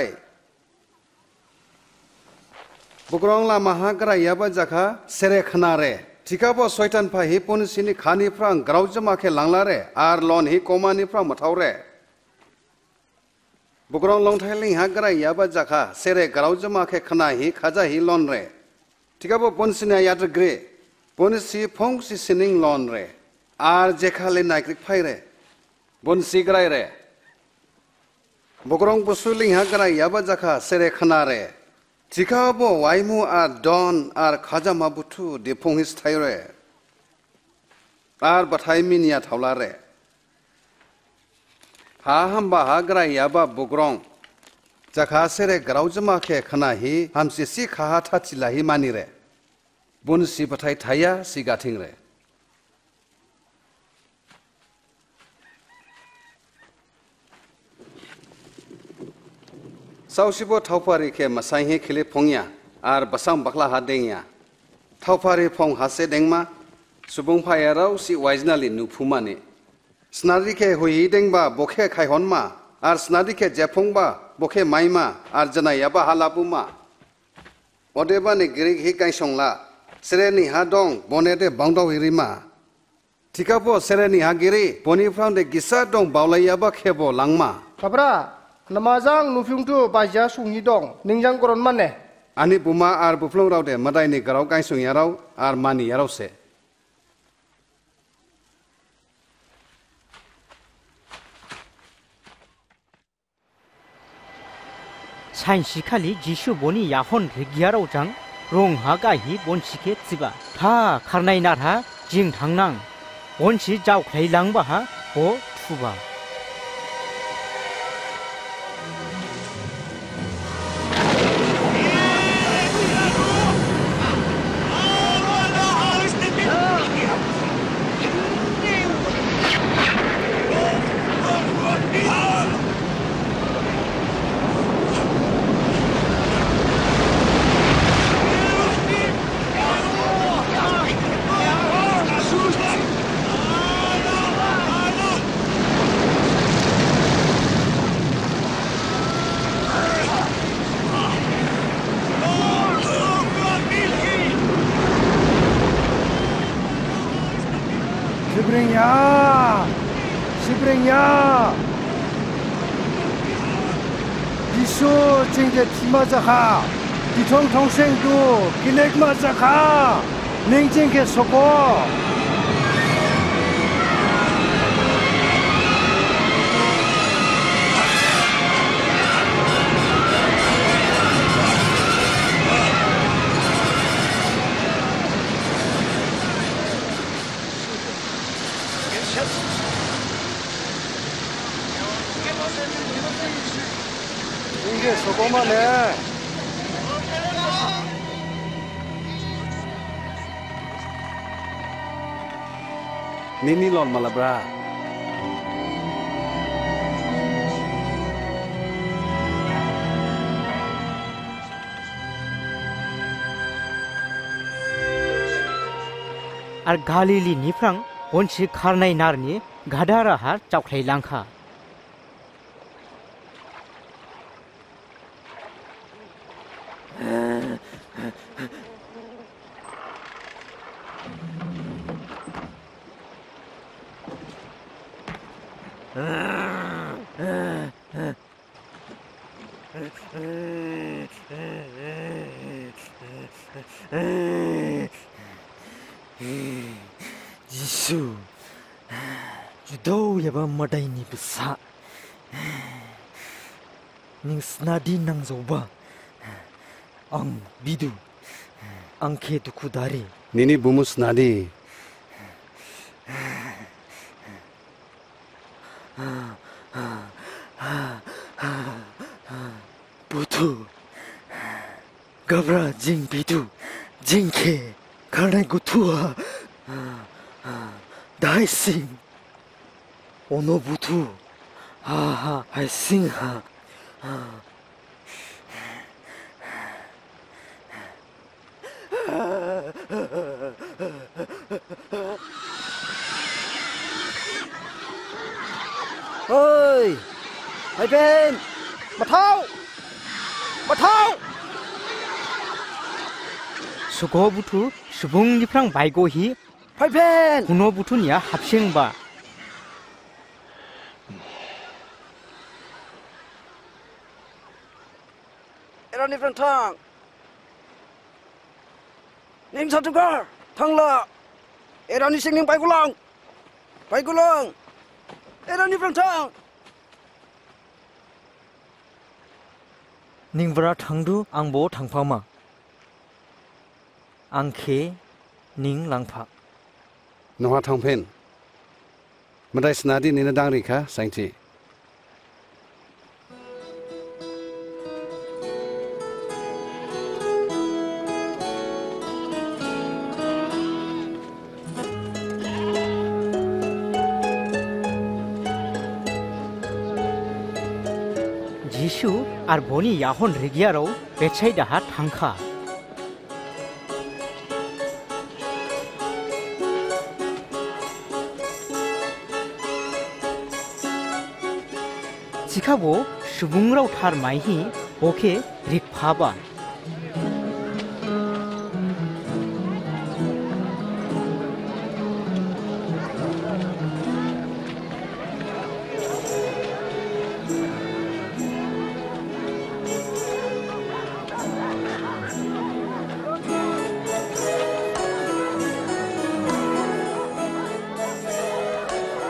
बुग्रं लामा हा गराइयाबा जाखा सेरे खनारे थिखाबो सयतान फाहि पुनसिनि खानिफ्रां गरावजमाखे लांलारे आर लन हि कमानिफ्रां मथावरे बुग्रं लंथाय लिंहा गराइयाबा जाखा सेरे गरावजमाखे खना हि खाजा हि लन रे थिखाबो पुनसिना याद्रग्रे पुनसि फंसि सिनिं लन रे आर जेखाले नायग्रिक फाइरे बुनसि गराय रे बुग्रं बुसु लिंहा गराइयाबा जाखा सेरे खनारे थिखाबो वाइमु आर डन आर खाजामा बुथु दिफुंहिस थायरे आर बाथाय मिनिया थावलारे हा हामबा हा गराइयाबा बुग्रं जाखा सेरे गरावजमाखे खनाहि हामसिसि खाहा थाथिलाहि मानिरे बुनसि बाथाय थाया सिगाथिंरे सावसिबो थावफारि के मसाइहे खिले फोंया आर बसां बखला हा देंया थावफारि फों हासे देंमा सुबुं फायाराव सि वाइजनालि नुफुमाने स्नादि के हुई देंबा बखे खायहनमा आर स्नादि के जेफंबा बखे माइमा आर जनायाबा हालाबुमा अदेबानि गिरिक हि गायसंला सेरेनि हा दं बनेदे बांदाव हिरिमा थिकाबो सेरेनि हा गिरि बनिफ्राव दे गिसा दं बावलायाबा खेबो लांमा
काब्रा नमाजां नुफिंथु बाजा सुंनि दं निंजां गरन माने
आनि बुमा आर बुफ्लं राव दे मदायनि गराव गायसंयाराव आर मानियाराव से
साइंसी खाली जिसु बनी याहन रेगियाराव जां रंग हा गाही बनसिके चिबा था खारनाय नारहा जिं थांनां बनसि जावख्लायलांबाहा ब थुबा
Sibrenya Disu jingge tima zakha Ditong tongseng du Kinekma zakha Ning jingge soko 이게 소고만해.
Nini lon malabra.
Ar Galili nifrang bonsi kharnai narni gadara har chawklai langkha
Jisu Judo yaba madai ni besa Ning snadi nang zoba Ang bidu Ang ke duku dari
Nini bumus nadi
Butu Gabra jing bidu Jing ke Karnai gutua Dai sing Ono butu Ha ha I sing ha
Oi Hai Ben Mathau
Sugo butu subung nifrang baigo hi
Hai Ben
kuno butu nia hapseng ba
Erani front thang Ning satugar thangla Erani sing ning baigulang Erani front thang
Ningbra thangdu angbo thangphama Angke ning langpha
Noha thangpen Madai snadi nina dangri kha saingchi
Jisu ar boni yahon regiaro bechai daha thangkha Chikabo subungrau thar maihi boke rikphaba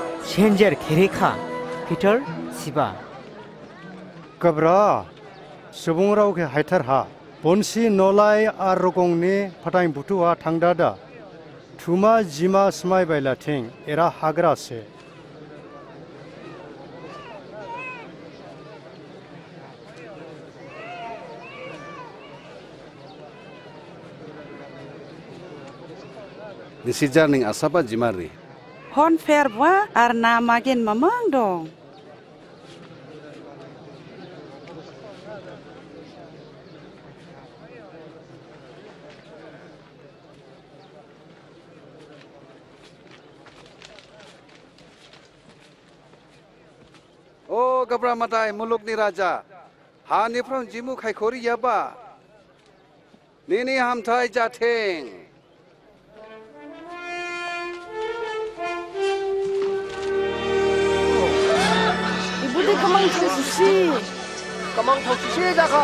Changer Kereka Peter Siba
Kabra सुबुं राव के हाइथार हा बनसी नलाय आर रगंनि फटाइन बुथुआ थांदादा थुमा जिमा स्माय बायलाथिं एरा हाग्रासे
Nisijar ning asapa jimari.
Hon ferwa arna magen mamang dong.
Oh, gabra matai muluk ni raja. Ha ni prang jimu khai khori yaba. Nini ham thai jateng.
Ibu kamang susi.
Kamang susi jaka.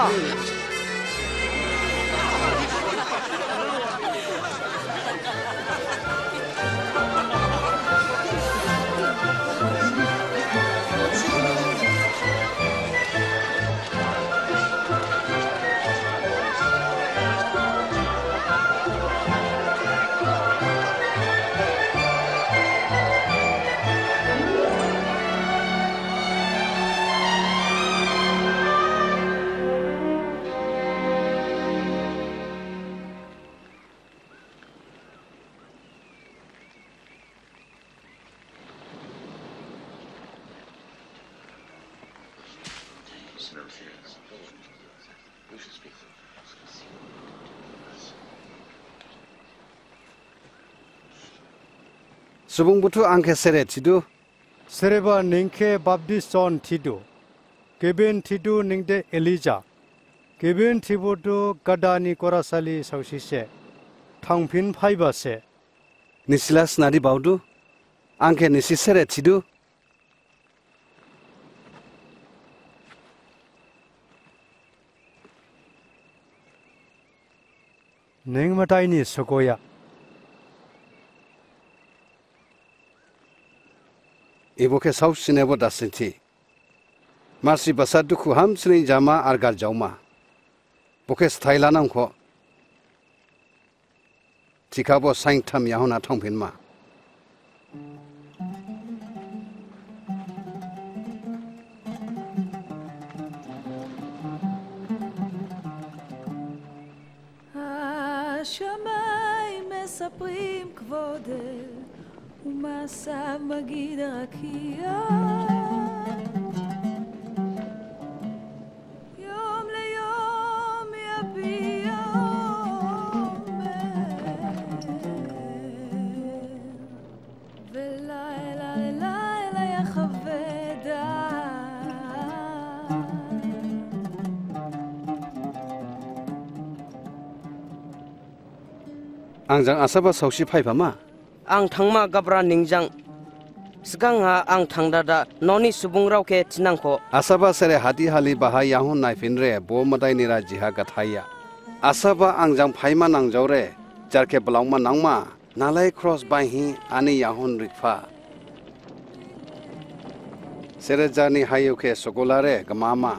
Subung butu angke seret tidu.
Sereba ningke baptison tidu. Kebin tidu ningde Elijah. Kebin tibudu gadani korasali sausise. Tangpin paibase.
Nisilas nadi baudu. Angke nisi seret tidu.
Ning matai ni sokoya.
Ibu ke saus sinebo dasinti. Marsi basar duku ham sini jama argar jauma. Buke Thailand ko. Tikabo saing tam yahona tongpin ma.
השמיים מספרים כבודך ומעשיו מגיד הרקיע יום ליום יביע אומר ולילה ללילה יחווה דעת
Angjang asaba sausi phaiba ma.
Ang thangma gabra ningjang Sgangha ang thangdada noni subung raw ke tinangko
Asaba sere hati hali bahai yahon naifinre bo madai nira jiha gathaya Asaba angjang phaima nangjore jarke blangma nangma nalai cross bai hi ani yahon rikfa Sere jani hayuke sokolare gamama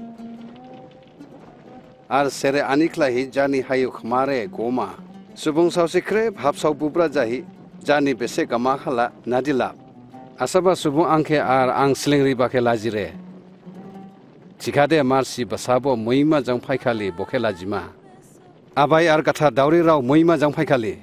Ar sere anikla hi jani hayuk mare goma Subung sausi krep hap sau bubra jahi jani bese gama khala nadila asaba subung angke ar ang slingri bakhe lajire chikade marsi basabo moima jang phaikali bokhe lajima abai ar katha dauri raw moima jang phaikali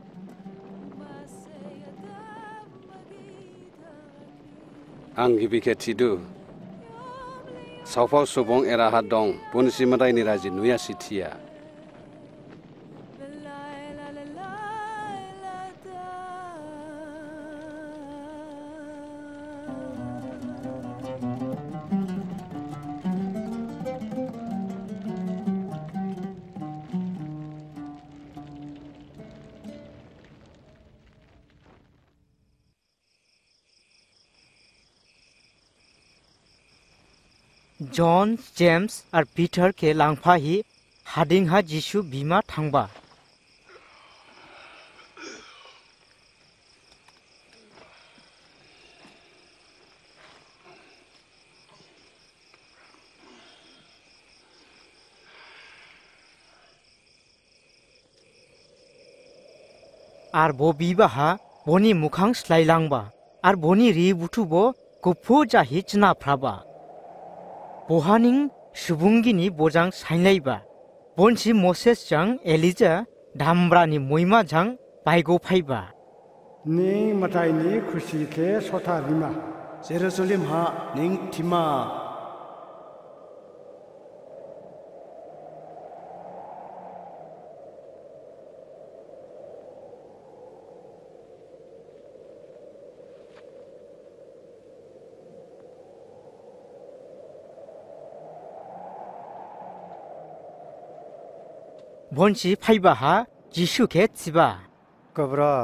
ang gibike tidu saufau subung era hadong punisi madai ni raji nuya sithia
John James और Peter के लांगफा ही हादिंग हा जिसु बीमा थांबा आर बो बिबाहा बनि मुखां स्लाइलांबा आर बनि रि बुथुबो गुफु जाहि चिनाफ्राबा बहानिं सुबुंगिनि बजां साइलाइबा बनसि मोसेस जां एलिजा धामब्रानि मोइमा जां बायगो फाइबा
नी मताइनि खुशी के सोथा बिमा जेरुसलेम हा निं थिमा
बनसि फाइबाहा जिसु के चिबा
कब्रा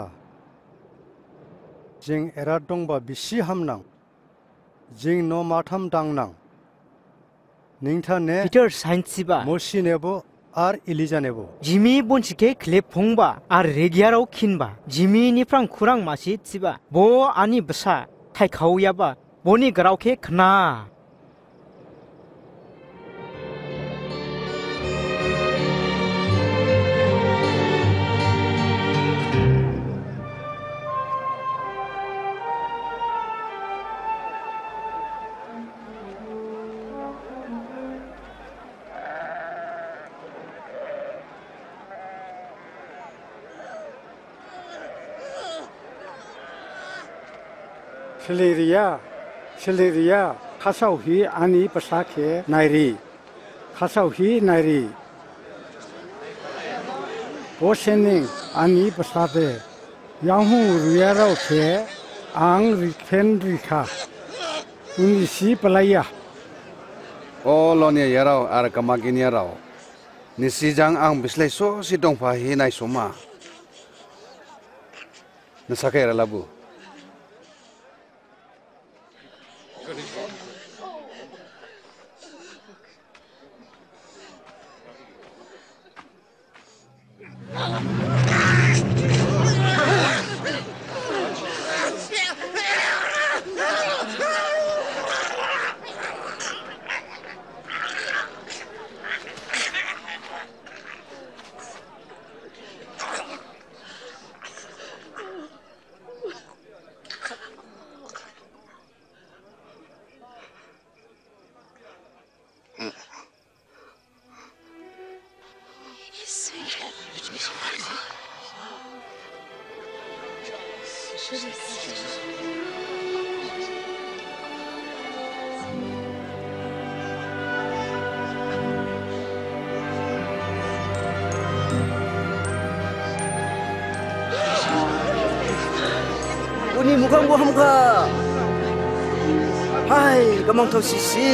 जिं एरा दंबा बिसि हामनां जिं न माथाम दांनां निंथाने
पीटर साइन्सिबा
मोसिनेबो आर इलिजानेबो
जिमी बनसि के क्लेप फंबा आर रेगियाराव खिनबा जिमी निफ्रां खुरां मासि चिबा बो आनि बसा थाइखावयाबा बनि गराव के खना
Seleria, kasauhi ani pasake nairi, kasauhi nairi. Bosening ani pasade, yang ruyarau ke ang riken rika, unisi pelaya.
Oh lonia yarau ar kamagin yarau, nisijang ang bislay so si dong pahi nai soma. Nasakera labu.
Uni mukhang gua hamka. Hai, gamang tau sisi.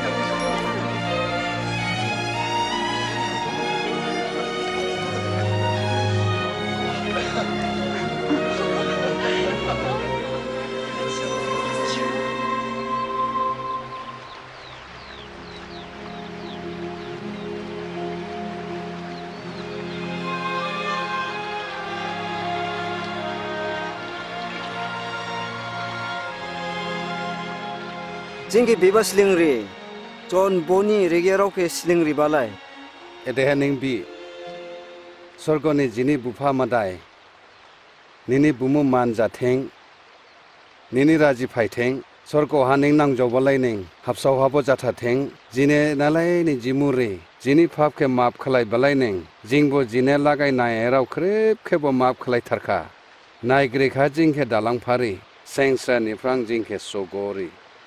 जिंगे बेबा सिलिंगरी जॉन बोनी रेगियाराव के सिलिंगरी बालाय
एदेहनिंग बी स्वर्गनि जिनी बुफा मदाय निनी बुमु मान जाथें निनी राजी फाइथें स्वर्ग हानिं नांजौबालायनिं हाबसाव हाबो जाथाथें जिने नालाय नि जिमुरे जिनी फाप के माप खलाय बालायनिं जिंबो जिने लागाय नायराव क्रेब खेबो माप खलाय थारखा नायग्रेखा जिंखे दालां फारि सेंस्रा निफ्रां जिंखे सोगोरी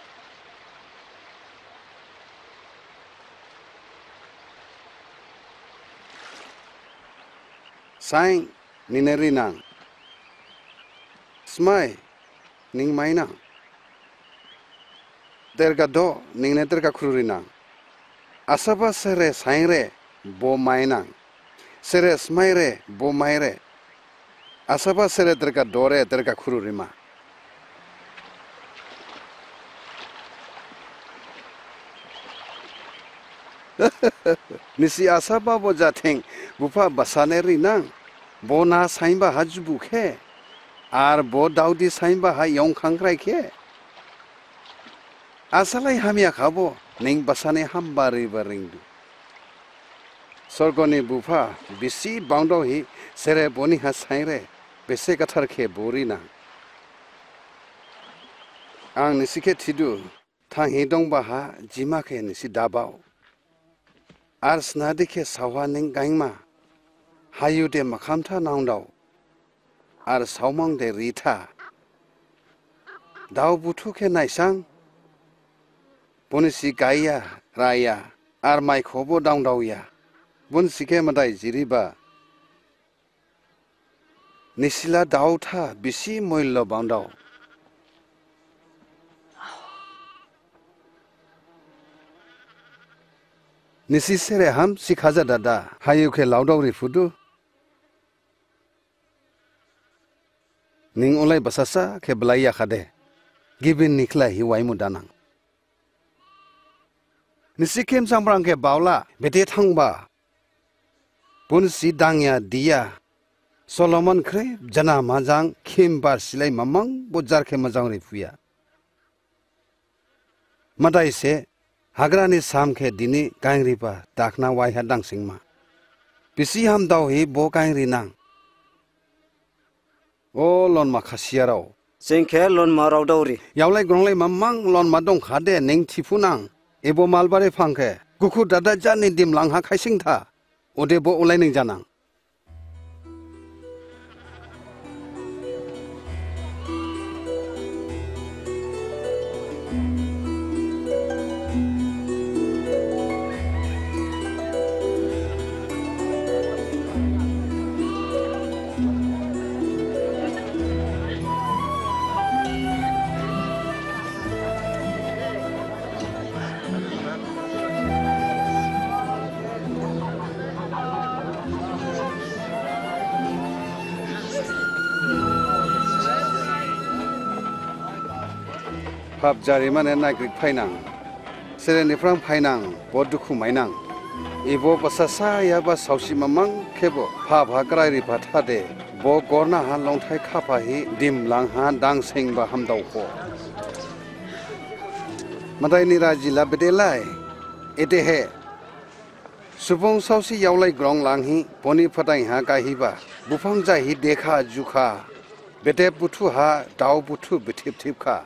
Saing nineri nang, smai ning mai nang, terga do ning ne terga kruri nang, asaba sere saing re bo mai nang, sere smai re bo mai re, asaba sere terga do re terga kruri ma. Nisi asaba bo jatheng bupa basaneri nang bo na saimba hajubu khe ar bo daudi saimba ha yong khangrai khe asalai hamia khabo ning basane hambari baringdu sorgoni bupa bisi baundo hi sere boni ha saire बेसे कथार के बोरी ना आं निसिके थिदु थांहि दं बाहा जिमा के निसि दाबाव आर स्नादि के सावा निं गाइमा हायु दे मखामथा नाउंदाव आर सावमंग दे रिथा दाव बुथु के नाइसां बनसि गाइया राया आर माइखौबो दाउदावया बनसिके मदाय जिरिबा निसिला दाउथा बिसि मल्य बांदाव निसि सेरे हम सिखाजा दादा हायु के लाउदावरि फुदु निं उलाय बसासा के बलाइया खादे गिबिन निखला हिवाय मुदानां निसि केम सांब्रां के बावला बेटे थांबा पुनसि दांया दिया सलोमन ख्रे जना माजां खिम बार सिलाय मामां बजार के मजां रिफुया मदाय से हाग्रानि साम के दिनि गांग्रिबा दाखना वायहा दांसिंमा बिसि हाम दावहि बो गांग्रि नां ओ लन माखासियाराव
जोंखे लन माराव दावरि
यावलाय ग्रंलाय मामां लन मा दंखा दे नें थिफुनां एबो मालबारि फांखे गुखु दादा जानि दिम लांहा खायसिं था ओदेबो उलाय नों जानां पाप जारिमाने नागरिक फाइनां सेरेनिफ्रां फाइनां बहुत दुखु माइनां इबो बसासा याबा सावसि मामां खेबो पाप हाग्रारि बाथा दे बो गरना हा लंथाय खापाहि दिम लांहा दांसेंबा हामदावखो मदायनि राजिला बेदेलाय एदेहे सुबुं सावसि यावलाय ग्रं लांहि बनि फटाय हा गाहिबा बुफां जाहि देखा जुखा बेदे बुथु हा दाव बुथु बिथिब थिबखा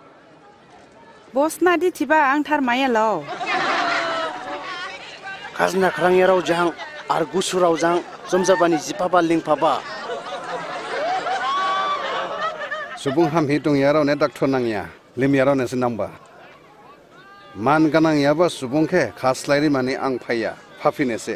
बस नादि थिबा आं थार मायालो
खाजना खरांयाराव जां आर गुसुराव जां जमजाबानि जिपाबा लिंपाबा
सुबुं हामहि दंयाराव ने डाक्टर नांया लिमियाराव नेसो नांबा मान गानांयाबा सुबुंखे खास्लायरि माने आं फाया फाफिनेसे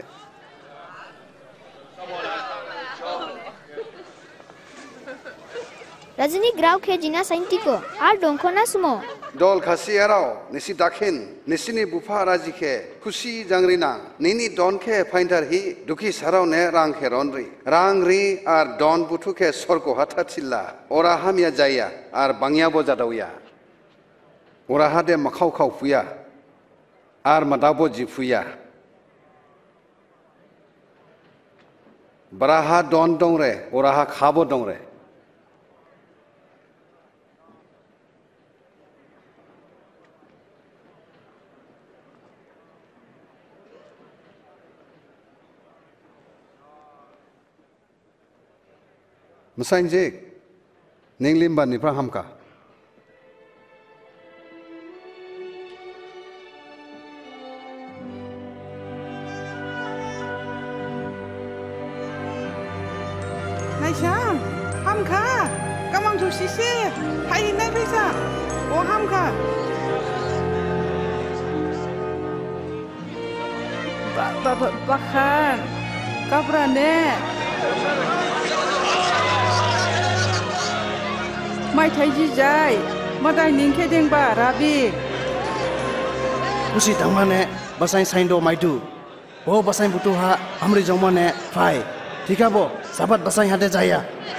रजनी ग्राव के जिना साइंटी को आर डोंको ना सुमो
दल खासियाराव निसि दाखिन निसिनि बुफा राजिखे खुशी जांगरिना निनी डन के फाइंटार ही दुखी साराव ने रां के रनरि रां रि आर डन बुथु के सरको हाथा थिल्ला ओरा हामिया जाया आर बांगिया बजादावया ओरा हादे मखाव खाव फुया आर मादाबो जिफुया बराहा डन दं रे ओरा हा खाबो दं रे Mesainjek, neng limban ni praham ka.
Naisam, ham ka, kamang tu sisi, hai nai pesa, o ham ka. Bahkan, kabrane. Mai thai ji jai, madai ningke dengba rabi.
Usi tangmane basai saindo maidu. Bo basai butuha amri jomane fai. Tika bo sabat basai hade jaya.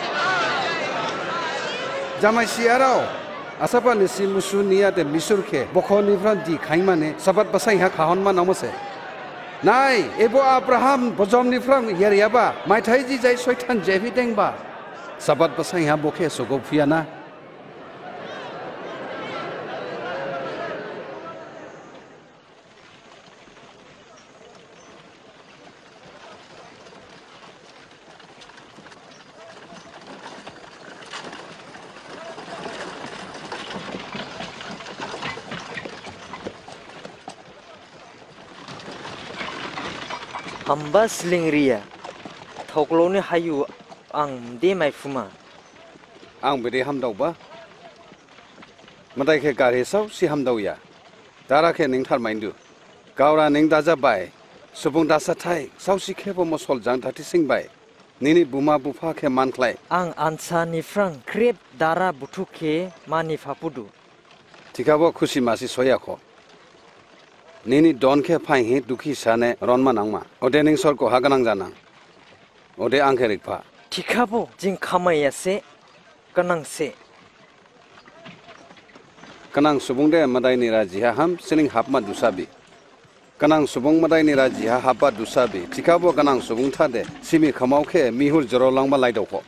Jamai siarau. Asapa nisi musu niya de misurke. Bokho nifran di kaimane sabat basai ha kahon ma namose. Nai, ebo Abraham bojom nifran yeriaba. Mai thai ji jai soitan jevi dengba. Sabat basai ha bokhe sogop fiana.
hamba slingria thoklone hayu ang de mai fuma
ang bede hamdauba madai ke gare sau si hamdau ya dara ke ning thar maindu gaura ning daja bai subung dasa thai sau si ke bo mosol jang thati sing bai nini buma bufa ke manklai
ang ansa ni frang krep dara butu ke mani fapudu
tikabo khushi masi soya kho nini don ke phai he dukhi sane ronma nangma ode ning sor ko haganang janang ode angke rikpha
tikabo jing khamaya se kanang se
kanang subung de madai ni raji ha ham sining hapma dusabi kanang subung madai ni raji ha hapa dusabi tikabo kanang subung tha de simi khamau khe mihur joro langma lai dau kho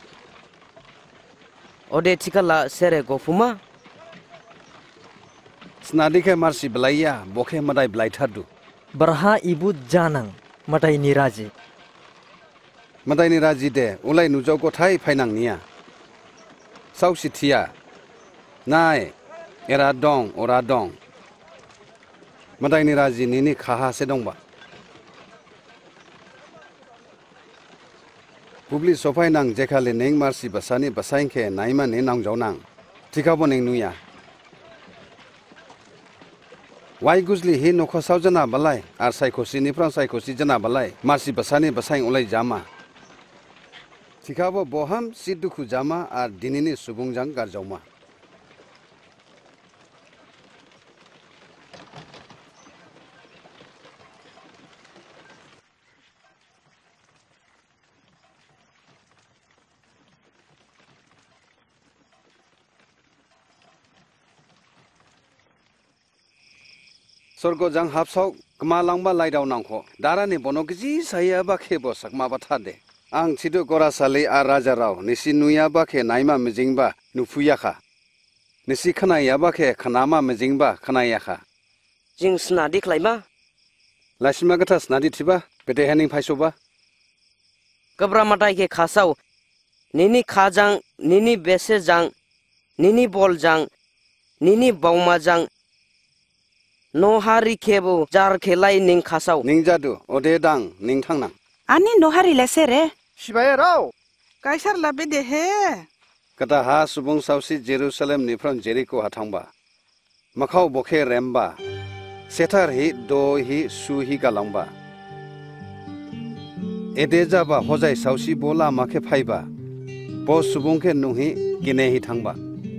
ode tikala sere gofuma
snadi ke marsi blaiya bokhe madai blai thadu
barha ibu janang madai ni raji
madai ni raji de ulai nujau ko thai phainang nia sau sithia nai era dong ora dong madai ni raji nini khaha se dongba publi sofai nang jekhale neng marsi basani basain khe naima ne nang jaunang tikabo neng nuya wai guzli he nokho saujana balai ar saikosi ni prang saikosi jana balai marsi basani basain ulai jama tikabo boham sidukhu jama ar dinini subungjang garjauma sorgo jang hapsau kmalangba laidau nangkho darani bonogji saya ba khebo sakma batha de ang chidu gora sali ar raja rao nisi nuya ba khe naima mijingba nufuya kha nisi khana ya ba khe khanama mijingba khana ya kha
jing snadi khlaima
lasima gatha snadi thiba bete hening phaisoba
kabra matai ke khasau nini khajang nini bese jang nini bol jang nini bauma jang no hari khebo jar khelai ning khasau
ning jadu ode dang ning thangnang
ani no hari lesere
Shibaya rao
kaisar labe de he
kata ha subung sausi Jerusalem ni from Jericho hathangba makhau bokhe remba setar hi do hi su hi galangba edeja ba hojai sausi bola makhe phaiba bo subung ke nuhi kine hi thangba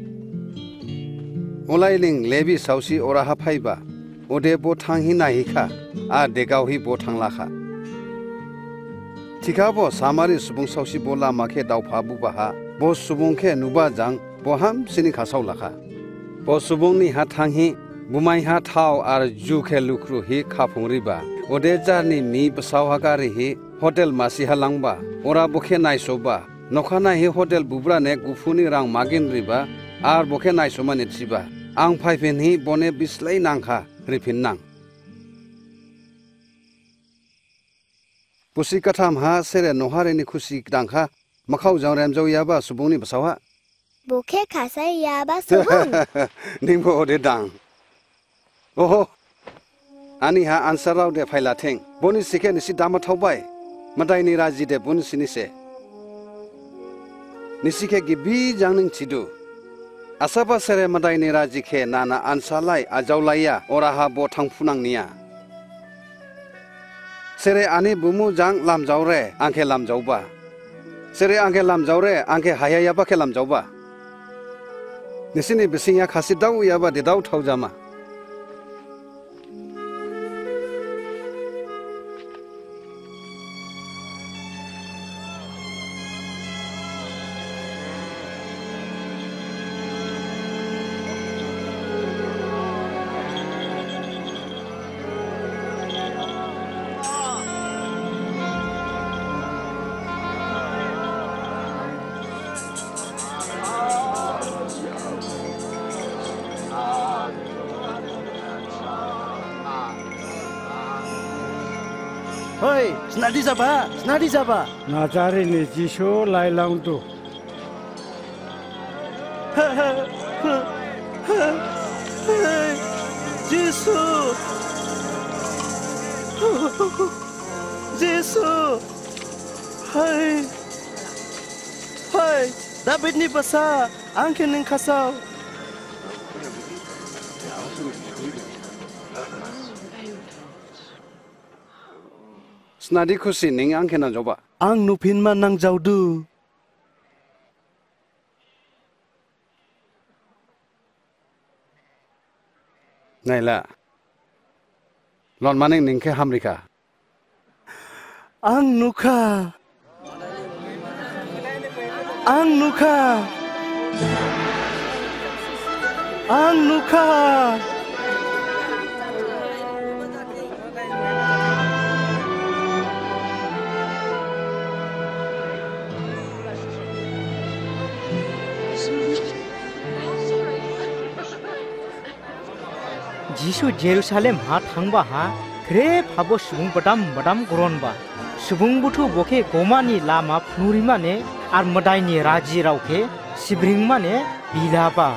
olailing lebi sausi ora ha phaiba ode bo thang hi nai kha a degau hi bo thang la kha tikabo samari subung sausi bola makhe dau phabu ba ha bo subung khe nuba jang bo ham sini khasau la kha bo subung ni ha thang hi bumai ha thau ar ju khe lukru hi khapungri ba ode jarni mi basau ha gari hi hotel masi ha langba ora bokhe nai soba nokhana hi hotel bubra ne gufuni rang magin riba ar bokhe nai soma ne chiba ang phaifen hi bone bislai nangkha ripin nang pusi katham ha sere nohare ni khusi dangkha makhau jawrem jaw yaba subungni basawa
bokhe khasai yaba subung
ningbo ode dang oho ani ha answer raw de phaila theng boni sikhe ni si dama thaubai madai ni raji de boni sini se ni sikhe gi bi jangning chidu asaba sere madai ni raji khe nana ansalai ajaulaya oraha bo thangfunang niya sere ani bumu jang lam jawre angke lam jawba sere angke lam jawre angke hayaya ba khe lam jawba nisini bisinya khasi dau yaba de dau thaujama
Hoi, snadi jaba.
Nazari ni Jisho lai lang tu.
Jisu. Yesu. Hai. Hai, David ni basa, angke ning kasau.
Snadi khusi ning angke na joba.
Ang nupin man nang jaudu.
Naila. Lon maning ningke hamrika.
Ang nuka. Ang nuka. Ang nuka.
Jisu Jerusalem ha thangba ha kre phabo subung badam goronba subung butu boke gomani lama phunuri mane ar madai ni raji rauke sibring mane bilaba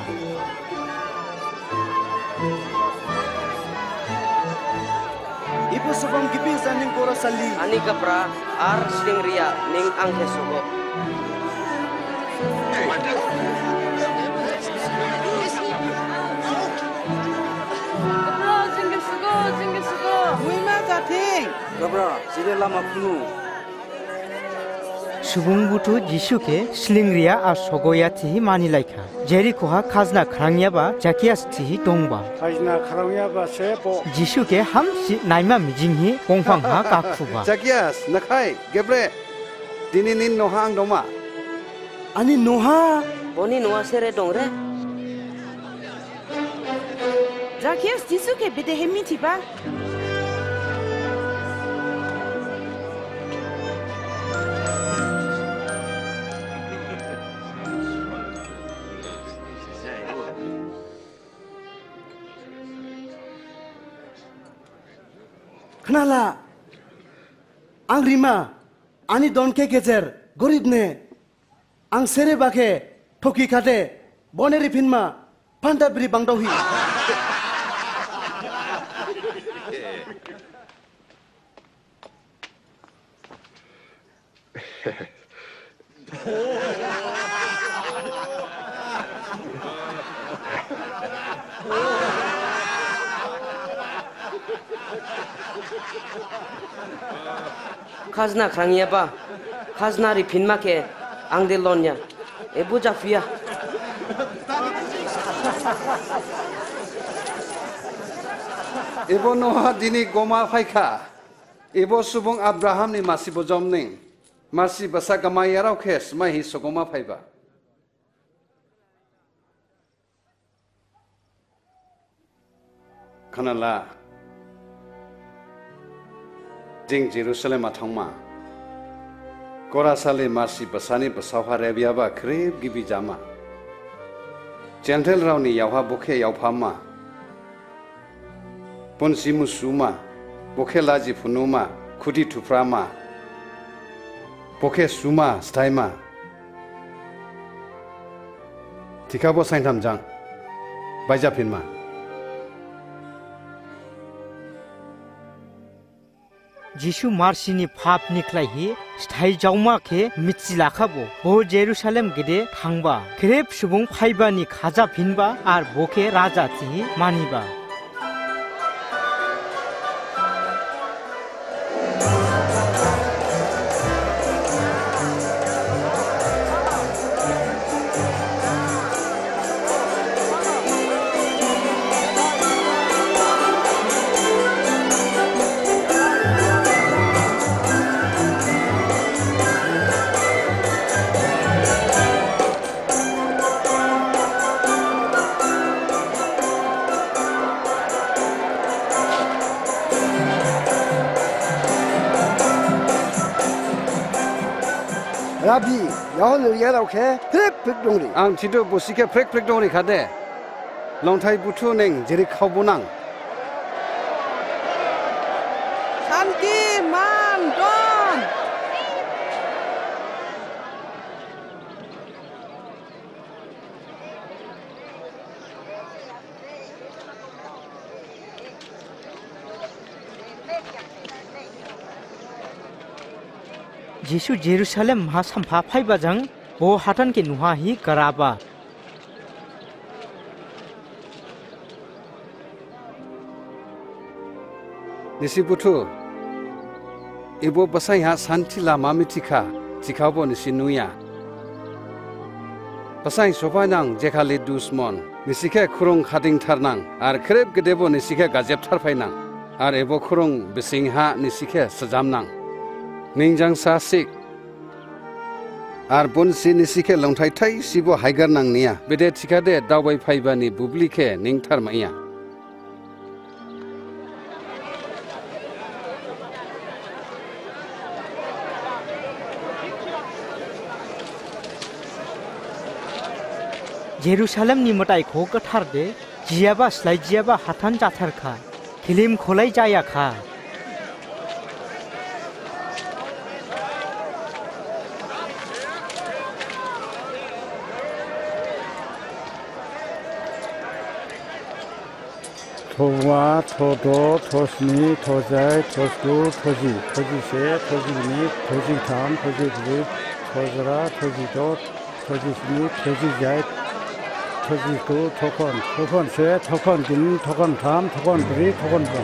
Ibu subang gibi saning korasali
ani kapra ar sling ria ning angke sogo
Gabra, sire lama punu.
subung butu Jisu ke slingria ar sogoya tihi mani laika Jericho ha khazna khrangya ba Zacchaeus tihi dongba
khazna khrangya ba se po
Jisu ke ham si naima mijing hi pongphang ha kakhuba
Zacchaeus nakhai gebre dininin noha ang doma
ani noha
boni noa sere dongre
Zacchaeus Jisu ke bede hemi tiba
Kenala, ang rima, ani don ke gezer, gorib ne, ang sere bake, toki kate, boneri pinma, panda beri bang dohi.
khazna khrangya ba khazna ri phinma ke angde lonya ebu jafia
ebo noha dini goma phaika ebo subung Abraham ni masi bojom ning masi basa gamai yarau khes mai hi sogoma phaiba kanala Jing Jerusalem athangma Korasale masi basani basawha rebiaba kreb gibi jama Gentle rauni yawha bokhe yawphama Ponsi musuma bokhe laji funuma khudi thuframa bokhe suma staima Tikabo saintam jang baija pinma
Jisu marsini phap niklai hi sthai jauma ke mitsi lakhabo bo Jerusalem gede thangba krep subung phaibani khaja phinba ar boke raja ti maniba
Rabbi, yawan yellow ke, prek dongri.
Ang tido bosike prek dongri kade. Long thai butu neng jeri khawbunang.
Sanki man don.
जिसु Jerusalem हा सामफा फाइबाजों बो हाथान के नुहा ही कराबा
निसी बुथु इबो बसाई हा शांति लामा मिथिखा चिखाबो निसी नुया बसाई सफानां जेखालि दुश्मन निसिखे खुरुं खादिं थारनां आर क्रेब गेदेबो निसिखे गाजेब थारफायनां आर एबो खुरुं बिसिंहा निसिखे सजामनां निंजां सासिक आर बनसि निसिखे लंथायथाय सिबो हायगार नांनिया बेदे थिखादे दावबाय फाइबानि बुब्लिखे निंथारमाया
जेरुसालेम नि मताय खो कथार दे जियाबा स्लाइ जियाबा हाथान जाथारखा फिल्म खोलाय जायाखा
थवा थद थस्नि थजाय थसगु थजि थजिसे थजिनि थजिथाम थजिब्रै थजरा थजिद थजिस्नि थजिजाय थजिगु थखन थखन से थखन गिन थखन थाम थखन ब्रै थखन बा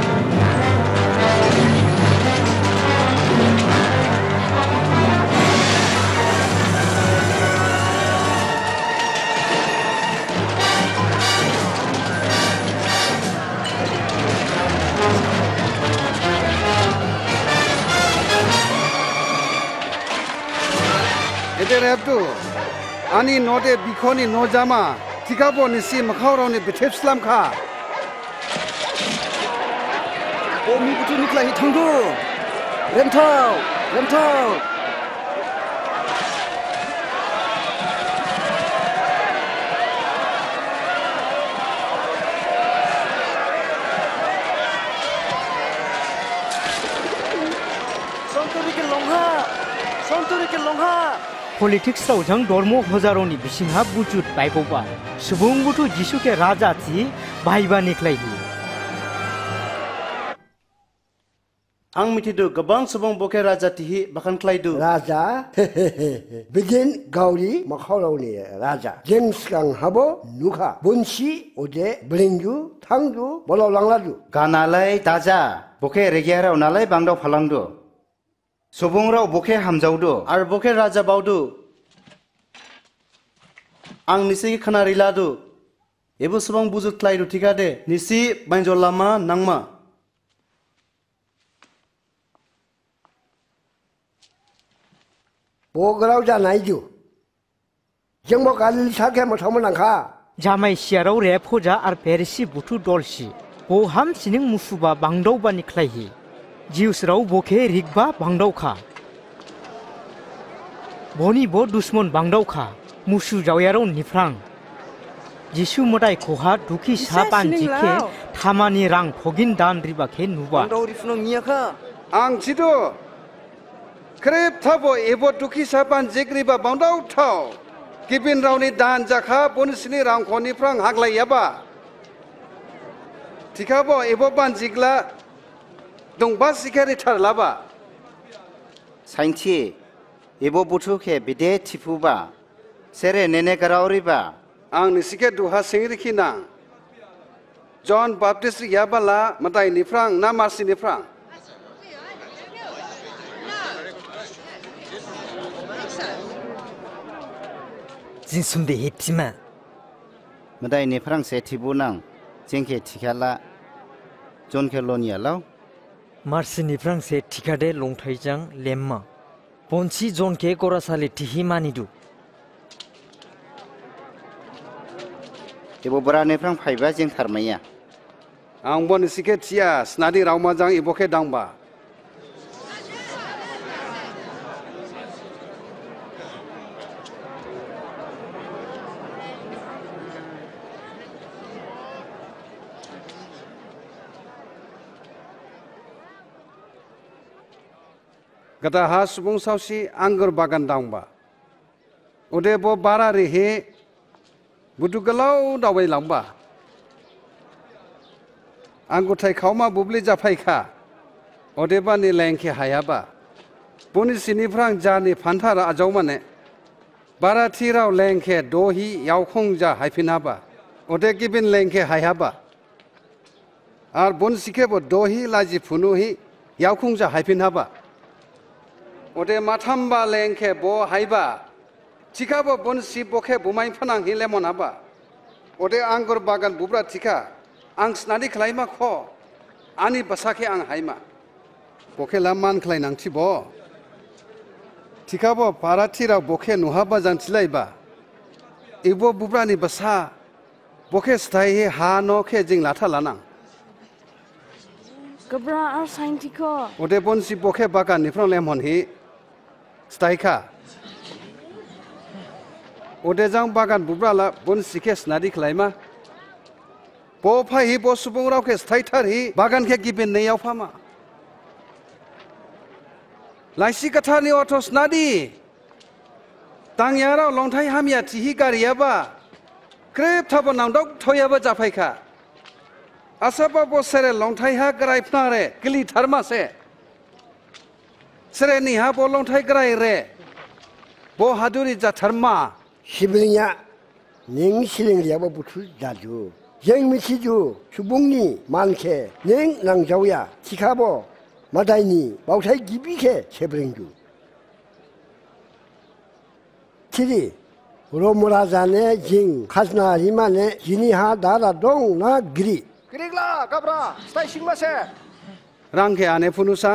एदेरेबदु आनी नोदे बिखोनी नोजामा थिकाबो निसी मखावरावनि बिथेबस्लामखा
ओमी बुथु निक्लाहि थांदु रेमथाव रेमथाव सन्तुरिके लंहा
पॉलिटिक्स रावजों धर्म हजारोनि बिसिंहा बुजुद बायबोबा सुबुं बुथु जिसु के राजा थि बायबा निक्लायहि
आं मिथिदु गोबां सुबुं बके राजा तिहि बाखानख्लायदु
राजा बिदिन गावरि मखावरावनि राजा जें सिगां हाबो नुखा बुनसि अदे ब्लिंजु थांजु बलाव लांलादु
गानालाय दाजा बके रेगियाराव नालाय बांदाव फालांदु सुबुं राव बके हामजावदु
आर बके राजा बावदु आं निसि खनारिलादु एबो सुबुं बुजुद ख्लायदु थिकादे निसि बायजल लामा नांमा
बगराव जानायजु जोंबो गालिल साखे मोथामोनांखा
जामाय सियाराव रे फोजा आर पेरिसि बुथु दलसि बो हाम सिनिं मुसुबा बांदावबा निक्लायहि जिउसराव बके रिगबा बांदावखा बनि बो दुश्मन बांदावखा मुसु जावयाराव निफ्रां जिसु मदाय खहा दुखि सापान जिखे थामानि रां थगिन दान रिबाखे नुबा
बांदाव रिफुनं नियाखा
आं छिदु क्रेब थाबो एबो दुखि सापान जिग्रिबा बांदाव थाव गिबिन रावनि दान जाखा बनसिनि रां खनिफ्रां हागलायाबा थिखाबो एबो बानजिग्ला दंबा सिखारि थारलाबा
साइन्थि एबो बुथुखे बिदे थिफुबा सेरे नेने गरावरिबा
आं निसिखे दुहा सिंरिखिना जन बाप्टिस्ट याबाला मताय निफ्रां ना मार्सि निफ्रां
जिसुमदे हेतिमा
मदाय निफ्रां से थिबुनां जेंखे थिखाला जनखे लोनियालाव
मार्सि निफ्रां से थिकादे लंथायजां लेम्मा बनसि जनके गरासाले तिहि मानिदु
एबो बरानिफ्रां फाइबा जें थारमाया
आं बनसिखे थिया स्नादि रावमाजां इबोखे दांबा गता हा सुबुं सावसि आंगुर बागान दांबा उदेबो बारा रेहे बुदु गोलाव दावबायलांबा आंगुथाय खावमा बुब्लि जाफायखा अदेबानि लेंखे हायाबा पुनि सिनिफ्रां जानि फान्थारा आजाव माने बाराथिराव लेंखे दहि यावखं जा हायफिनाबा ओदे गिबिन लेंखे हायहाबा आर बन सिखेबो दहि लाजि फुनुहि यावखं जा हायफिनहाबा ओदे माथामबा लेंखे बो हायबा थिखाबो बन सि बखे बुमाय फनां हि लेमन हाबा ओदे आंगुर बागान बुब्रा थिखा आं स्नादि खलायमा ख आनि बसाखे आं हायमा बखे लामान खलायनांथि बो थिखाबो पाराथिराव बखे नुहाबा जानथिलायबा इबो बुब्रानि बसा बखे स्थाय हा नखे जिं लाथा लानां
Gabra ar saintiko.
ओदे बनसि बखे बागान निफ्रां लेमन हि स्थायखा ओदे जां बागान बुब्राला बनसि के स्नादि खलायमा बो फाहि बो सुबुं रावखे स्थायथार हि बागान के गिबिन नैयाव फामा लाइसि कथानि अथ स्नादि तांयाराव लंथाय हामिया थिहि गारियाबा क्रेब थाबो नांदक थयाबो जाफायखा आसाबा बोसरे लंथाय हा ग्राइफना रे गिलि थारमासे सेरे निहा बो लंथाय ग्राइ रे बो हादुरि जाथारमा
सिबिलिङा नों सिलिंरियाबो बुथु जाजु जों मिथिजु सुबुंनि मानखे नों नांजावया थिखाबो मादायनि बावथाय गिबिखे सेब्रेंजु थिरि रमराजाने जिं खाजना रिमाने जिनिहा दारा दं ना गिरि
गिरिग्ला गाब्रा स्टाइ सिंमासे
रांखे आने फुनुसां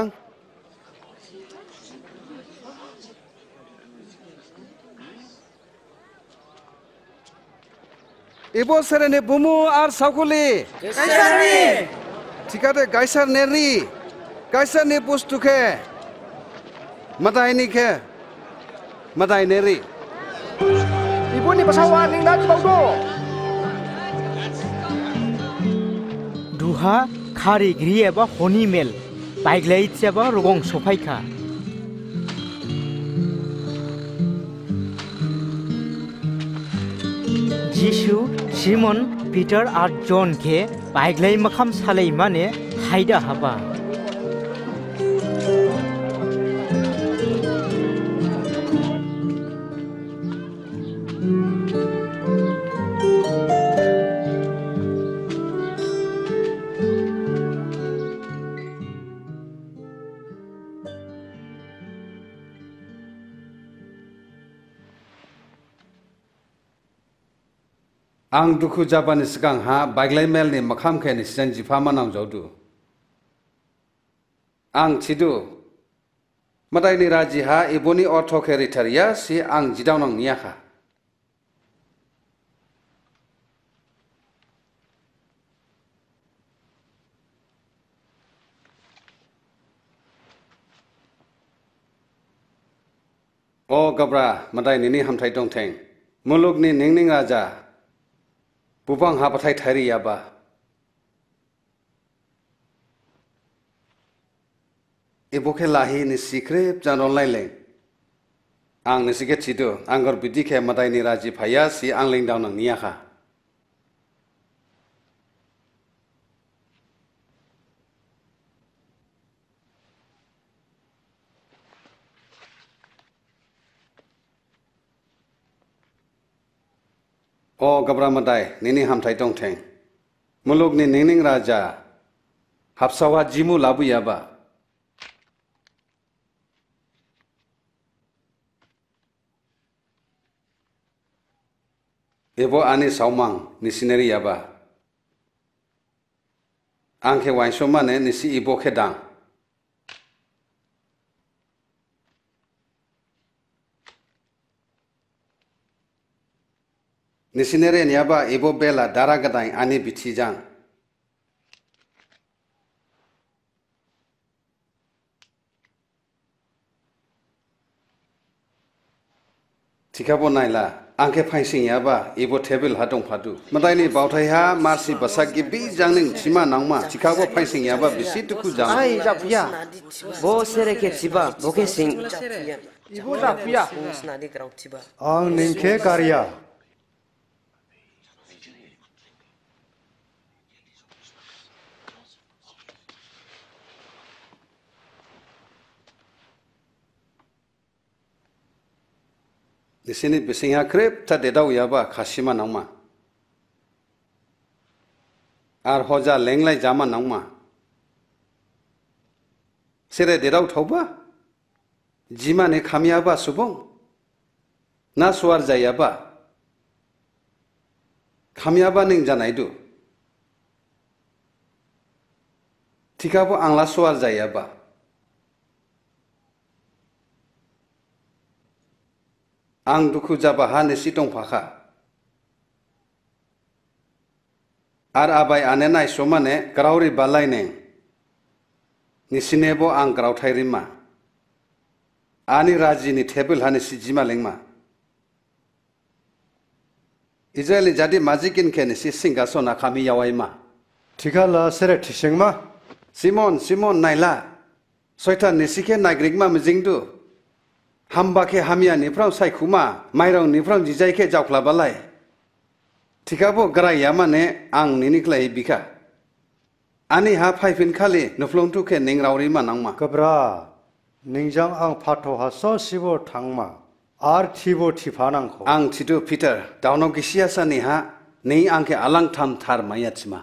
इबो सेरेने बुमु आर सावकुलि
गायसारनि
थिकादे गायसार नेरि गायसारनि बुस्तुखे मदायनिखे मदाय नेरि
इबोनि बसावा निंना जिबावदो
दुहा खारि ग्रि एबा हनि मेल बाइग्लाइसेबा रगं सफायखा जिसु सिमन पीटर आर जॉन के बाइग्लाइ मखाम सालै माने हायदा हाबा
आं दुखु जाबानि सिगां हा बाइग्लाइ मेलनि मखाम खेनि सिजन जिफामा नांजावदु आं थिदु मदायनि राजि हा इबोनि अर्थखे रिटारिया सि आं जिदाव नां नियाखा ओ गब्रा मदायनि हामथाय दंथें मुलुगनि निंनिं राजा बुबां हाबाथाय थारियाबा इबोखे लाहि निसिख्रेब जानलायलें आं निसिके थिदु आंगर बिदिखे मदायनि राजि फाया सि आं लिंदाव नां नियाखा ओ गब्रा मदाय निनि हामथाय दंथें मुलुगनि निंनिं राजा हाबसावा जिमु लाबुयाबा एबो आनि सावमां निसिनेरियाबा आंखे वाइसो माने निसि इबोखे दां निसिनेरे नियाबा इबो बेला दारा गदाय आनि बिथिजां थिखाबो नायला आंखे फाइसिंयाबा इबो टेबल हा दंफादु मदायनि बावथायहा मारसि बसा गिबि जांनिं थिमा नांमा थिखाबो फाइसिंयाबा बिसि दुखु जां
आइ जाफुया
बो सेरेखे थिबा बखे सिं
इबो जाफुया
आं निंखे गारिया
निसिनि बिसिंहा क्रेब था देदाव याबा खासिमा नांमा आर हजा लेंलाय जामा नांमा सेरे देदाव थावबा जिमाने खामियाबा सुबुं ना सुवार जायाबा खामियाबा नों जानायदु थिकाबो आंला सुवार जायाबा आं दुखु जाबा हा नेसि दंफाखा आर आबाय आने नायस माने ग्रावरि बालायने निसिनेबो आं ग्रावथायरिमा आनि राजिनि टेबल हाने सिजिमा लेंमा इजराइल जादि माजिकिन के निसि सिंगासना खामि यावायमा
थिकाला सेरे थिसेंमा
सिमन नायला सयता निसिके नायग्रिगमा मिजिंदु हामबाके हामिया निफ्राव सायखुमा माइरं निफ्राव जिजायके जावख्लाबालाय थिकाबो ग्राया माने आं निनिक्लाय बिखा आनि हा फाइफिन खालि नुफ्लंथुके निंरावरि मानांमा
कब्रा निंजां आं फाथ' हास' सिबो थांमा आर थिबो थिफानांखौ
आं थिदु पिटार दावनाव गिसियासानि हा नै आंके आलां थाम थार मायाथिमा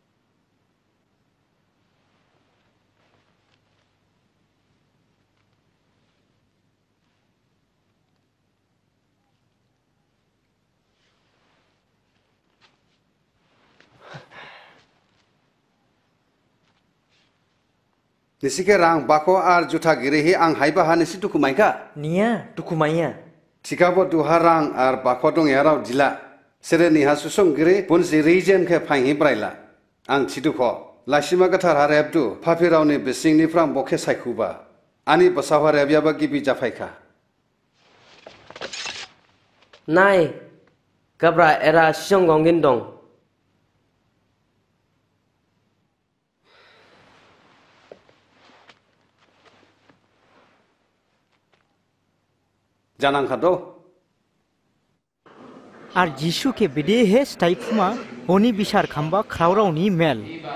निसिके रां बाको आर जुथा गिरेहि आं हाइबा हा निसि दुखु माइका
निया दुखु माइया
थिकाबो दुहा रां आर बाको दं याराव दिला सेरे निहा सुसुं गिरे बुनसि रिजेन के फाइहि ब्राइला आं थिदुखो लासिमा गथार हारेबदु फाफिरावनि बिसिंनिफ्रां बके सायखुबा आनि बसावा रेबियाबा गिबि जाफायखा
नाय गब्रा एरा सिंग गंगिन दं
जानांखादो
आर जिसु के बिदे हे स्टाइफुमा बनि बिसार खामबा ख्रावरावनि मेल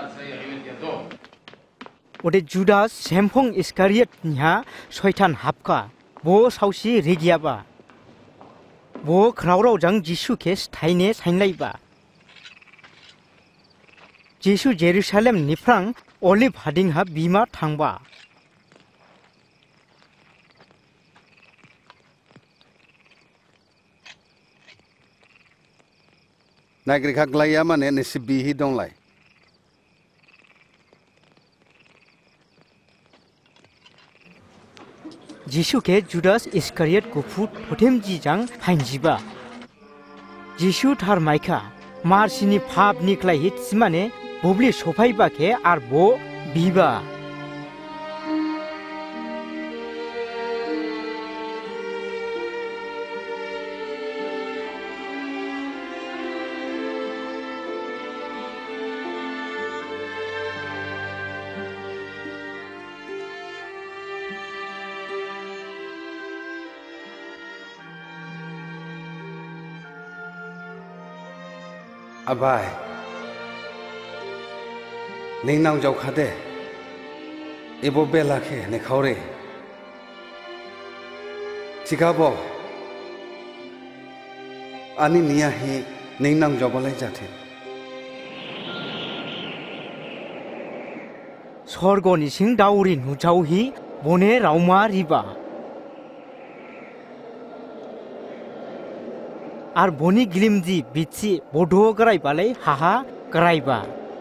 ओदे जुदास सेमफं इस्कारियत निहा शयतान हाबका बो सावसि रेगियाबा बो ख्रावरावजों जिसु के स्थायने साइनलायबा जिसु जेरुसालेम निफ्रां अलिभ हादिंहा बिमा थांबा
नायग्रिखा ग्लाया माने निसि बिहि दंलाय
जिसु के जुदास इस्कारियत गुफुट होथेम जिजां फाइनजिबा जिसु थार माइका मार्सिनि फाब निक्लाय हित सिमाने बुब्लि सफाइबा के आर बो बिबा
आबाय नों नाव जावखादे एबो बेलाखे नेखावरे थिगाबो आनि नियाहि नों नाव जावबालाय जाथे
स्वर्गनि सिं दाउरि नुजावहि बने रावमा रिबा आर बनि गिलिमदि बिथि बडो गरायबालाय हाहा गरायबा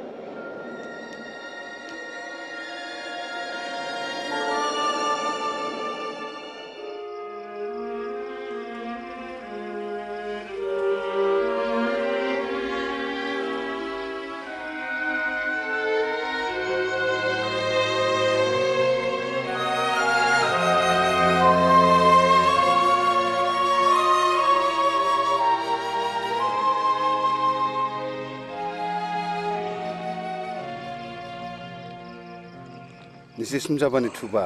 निसि सुमजाबानि थुबा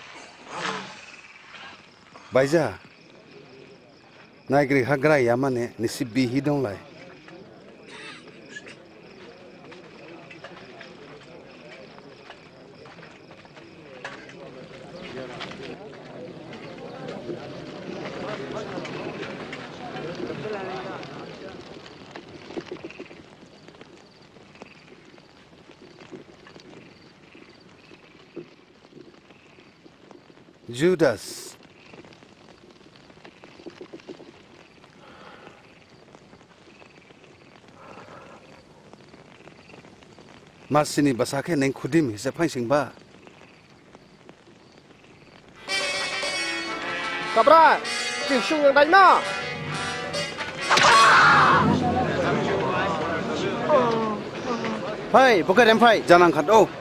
बायजा नायग्रि हाग्राया माने निसि बिहि दंलाय Judas. Masini basake neng kudim se paising ba.
Kabra, jing shung yang dai na.
Hai, buka dem phai, jangan khat oh.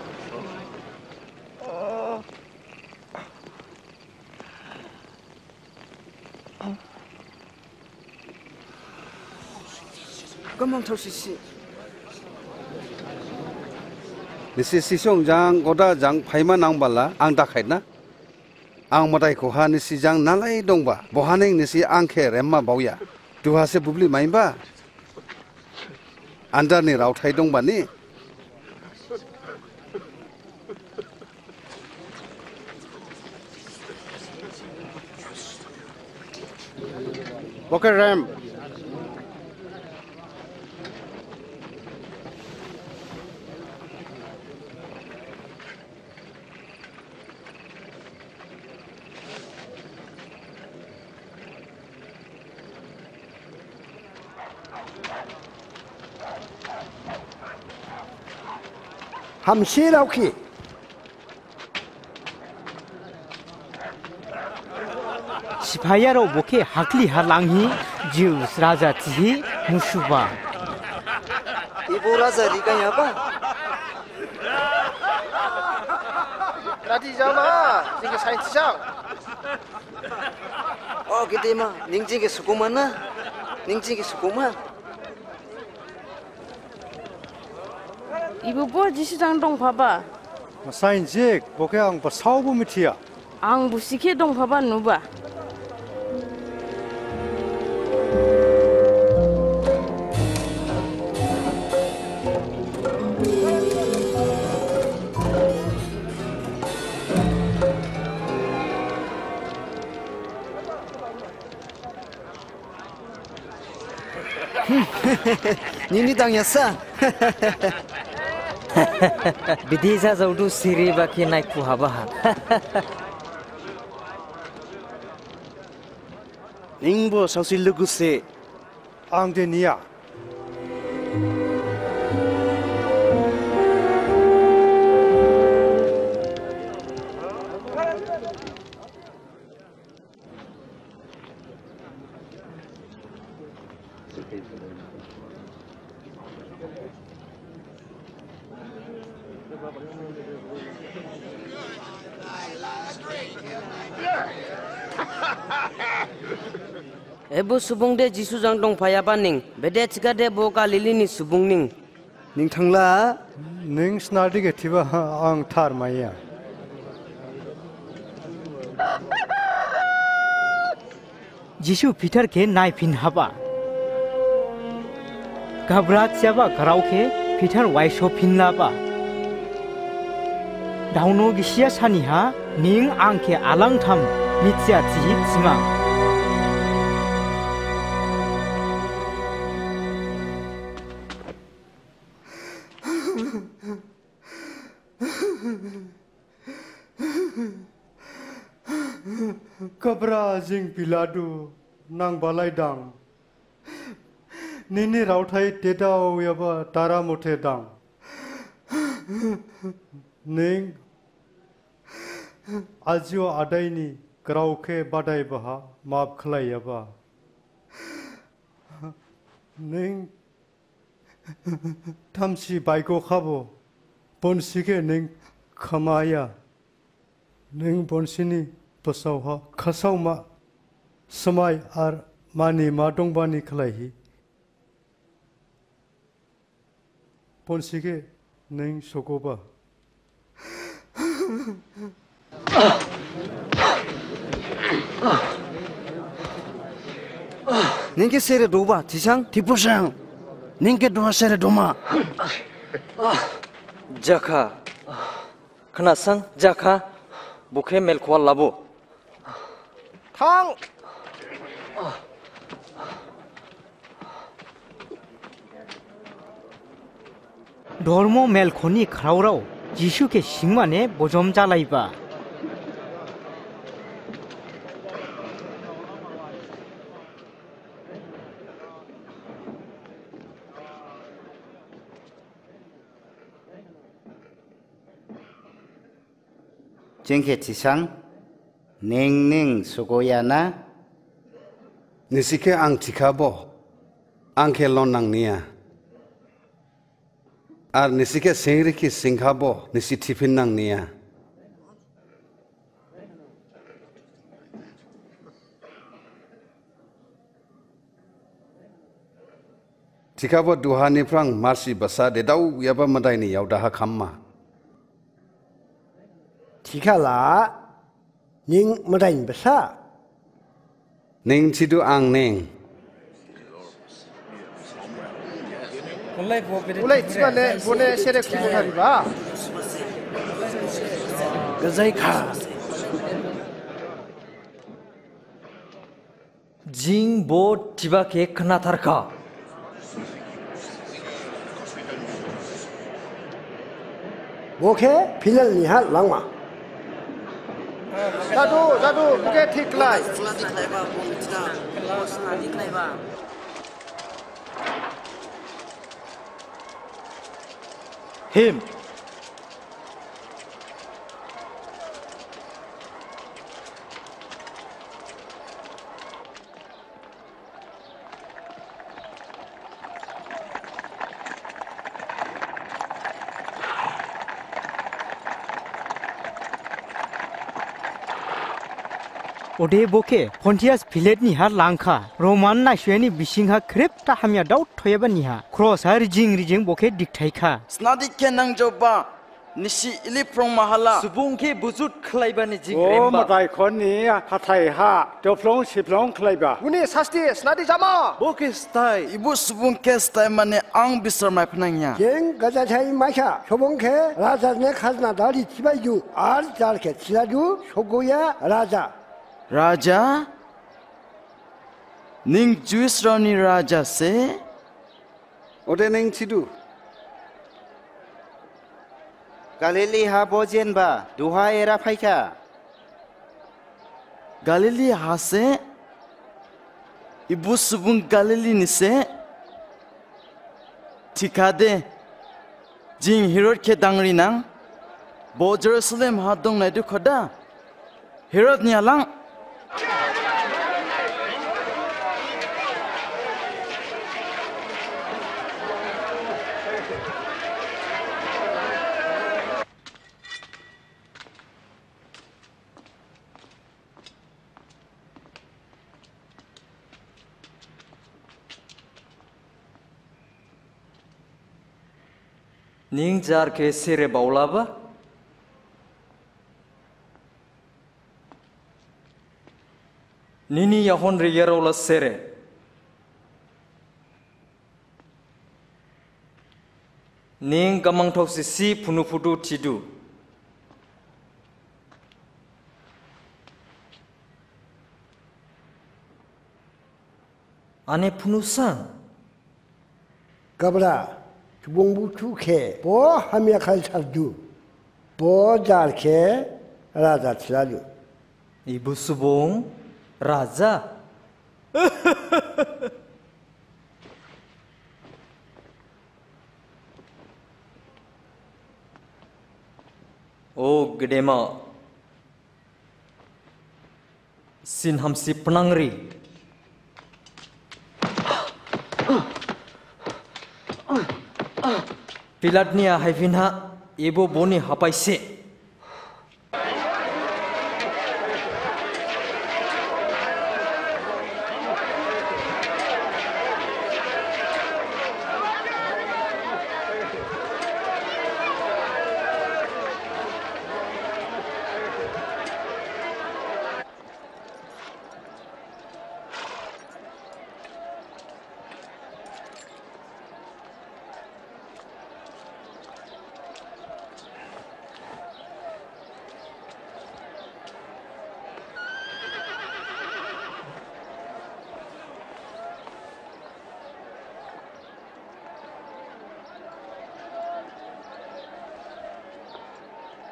Kamang thau si.
Nisi sisong jang goda jang phaima nang bala ang dakhai na. Ang matai ko ha nisi jang nalai dongba. Bohaneng nisi angkhe remma bauya. Tuha se bubli maimba. Anda ni rau thai dongba ni.
Boker ram.
Hamsi rauki.
Sipayaro boke hakli halanghi Zeus raja tihi musuba.
Ibu raja dikanya apa?
Rati jama, jing ke sains jang.
Oh gitu mah, ningjing ke suku mana? Ningjing ke suku mana?
Ibu bo jisang dong papa.
Sainjek boke ang pasau bu mitia.
Ang busike dong papa nuba.
Nini 당했어?
Bidisa zaudu siri baki naik puhaba.
Ningbo sausi luguse
angde niya.
Ebu subung de jisu jang dong phaya baning bede chika de boka lili ni subung ning
ning thangla
ning snadi ke thiba ang thar maya.
Jisu Peter ke nai pin haba. Gabrat siapa garau ke Peter wai so pin laba. Dauno gisia saniha ning angke alang tham mitsia ji simang.
Kabra jing piladu nang balai dang. Nini rauthai tetao yaba tara mothe dang. Ning ajio adaini krauke badai baha maap khlai yaba. Ning tamsi baiko khabo ponsike ning khamaya. Ning ponsini pasauha khasauma samai ar mani matong bani khlaihi ponsike ning sokoba
Ningke sere doba tisang tipusang ningke doa sere doma
Jaka Kenasang jaka Buke melkwal labo
Thang
धर्म मेलखोनी खरावराव जिसु के सिंमाने बजम जालायबा
जोंखे थिसां नें सुगयाना
निसिखे आं थिखाबो आंखे लन नांनिया आर निसिखे सेंरिखि सिंखाबो निसि थिफिन नांनिया थिखाबो दुहानिफ्रां मारसि बसा देदाव याबा मदायनि यावदाहा खाममा
थिखाला निं मदायनि बसा
नें थिदु आं नें
ulai tsmane bone sere khutari ba
गजाई खा जिं बो टिबा के खनाथारखा
बोखे फिलल निहा लांमा
जादु बुके थिकलाय
हिम
ओडे बोके फन्टियास फिलेट निहा लांखा रोमान नाशुएनि बिसिंहा क्रेप्टा हामिया दाउ थयबा निहा क्रस हा रिजिं बोके दिखथायखा
स्नादि के नांजोबा निसि इलिफ्रं माहाला
सुबुं के बुजुत खलायबानि
ओ
जिंग्रेमबा
मदाय खनि हाथाय हा दफ्लं सिफ्लं खलायबा
uni sasti snadi jama
बोके स्टाइ इबु सुबुं के स्टाइ माने आं बिसर माइफनांया
जें गजाथाय माइसा सबंखे राजाने खाजना दारि थिबायजु आर जारखे थिलाजु सगोया राजा
राजा निंग जुइस रावनि राजा से
ओदे नें थिदु
गालिली हा बजेनबा दुहा एरा फाइका
गालिली हा से इबु सुबुं गालिली निसे थिकादे जिं हिरत के दांगरि नां बो जेरुसलेम हा दं नायदु खदा हिरत नियालां
निंग जार के सेरे बावलाबा निनी याहन रियरोला सेरे निंग गमंग थौसि सि फुनु फुदु थिदु आने फुनुसा
गबरा सुबुंबुथु खे बो हामिया खाल सारदु बो जारखे राजा थिलाजु
इबु सुबुं राजा ओ गेदेमा सिन हमसि पनांगरि पिलाटनिया हाइफिनहा एबो बोनि हापाइसे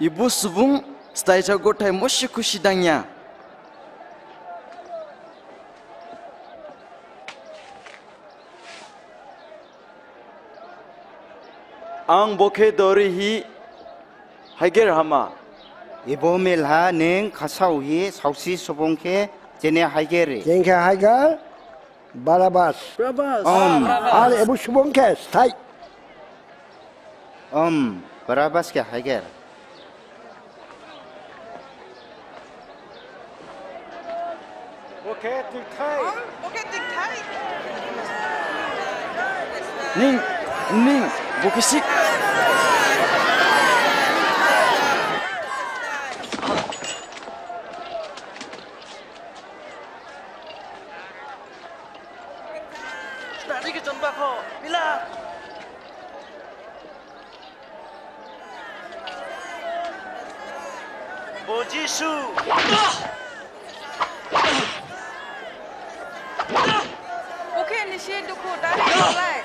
ibu subung stai jago tai moshi kushi dangnya. Ang boke dori hi hager hama.
Ibu milha neng kasau hi sausi subungke jene haigeri.
Jengke haigal Barabas. Ale ibu subungke stai.
Barabas ke haiger.
Oke tik thai.
Ning boke sik.
Tadi ke contoh kok, bila? Bojisu.
Oke, ni sih duku dari mulai.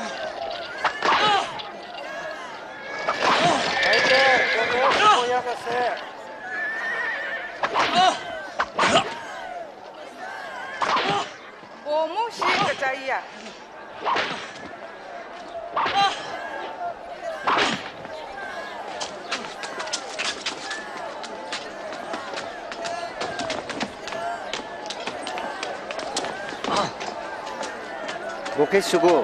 Haikal, kau yang kasih.
Bomu sih percaya.
Boke sugu.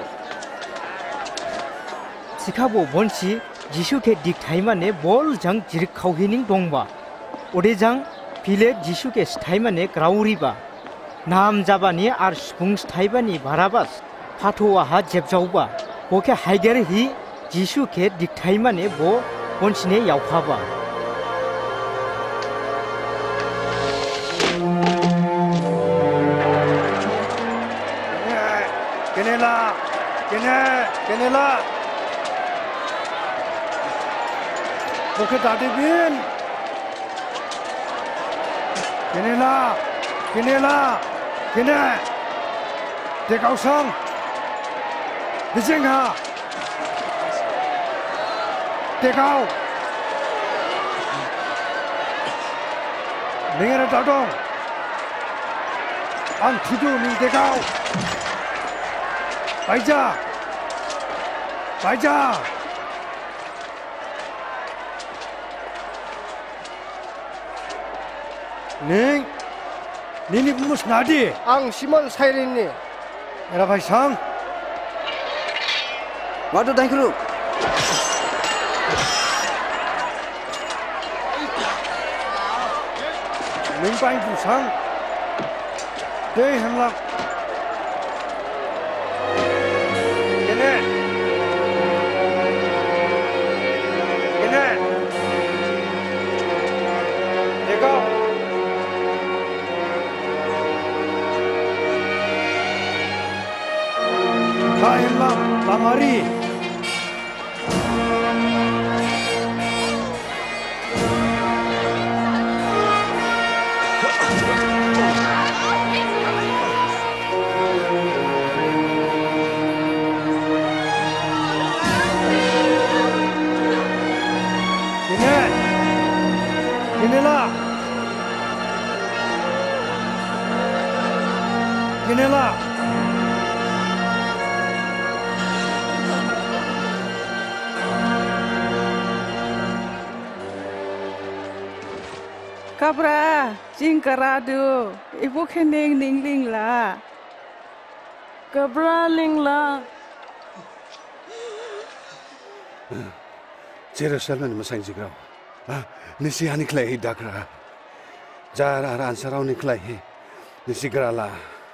Sikabo bonsi Jisoo ke dikthai mane bol jang jirik khauhining dongba. Ode jang pile Jisoo ke sthai mane grauri ba. Nam jabani ar spung sthai bani Barabas. Phatwa ha jebjauba. Boke haiger hi Jisoo ke dikthai mane bo bonsine yaukhaba.
Kenela. Boke tadi bin. Kenela. Dekau sang. Dijengha. Dekau. Ningera dadong. Ang tidu ni dekau. Baija. Nini mus nadi.
Ang Simon Sairini.
Era bai sang.
Waduh dangkru.
Ning bai bu sang. Dei hamlak. Lamari. Ginela.
Kabra, jingkaradu, ibu kening ning la. Kabra ling la.
Jerusalem ni masang jigrau. Nisi hani klai dakra. Jara ansarau ni klai nisi grala.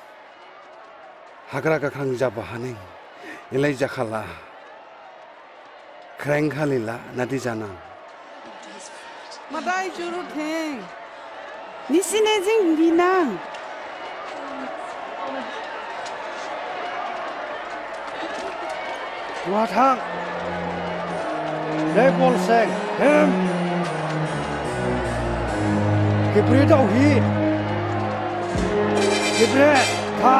Hagra ka khang jabahaning. Ilai jakhala. Kreng khalila nadi jana.
Madai juru theng. Nisi ne jing binang.
Tua thang. Lê bol seng. Hem. Kibre dau hi. Kibre tha.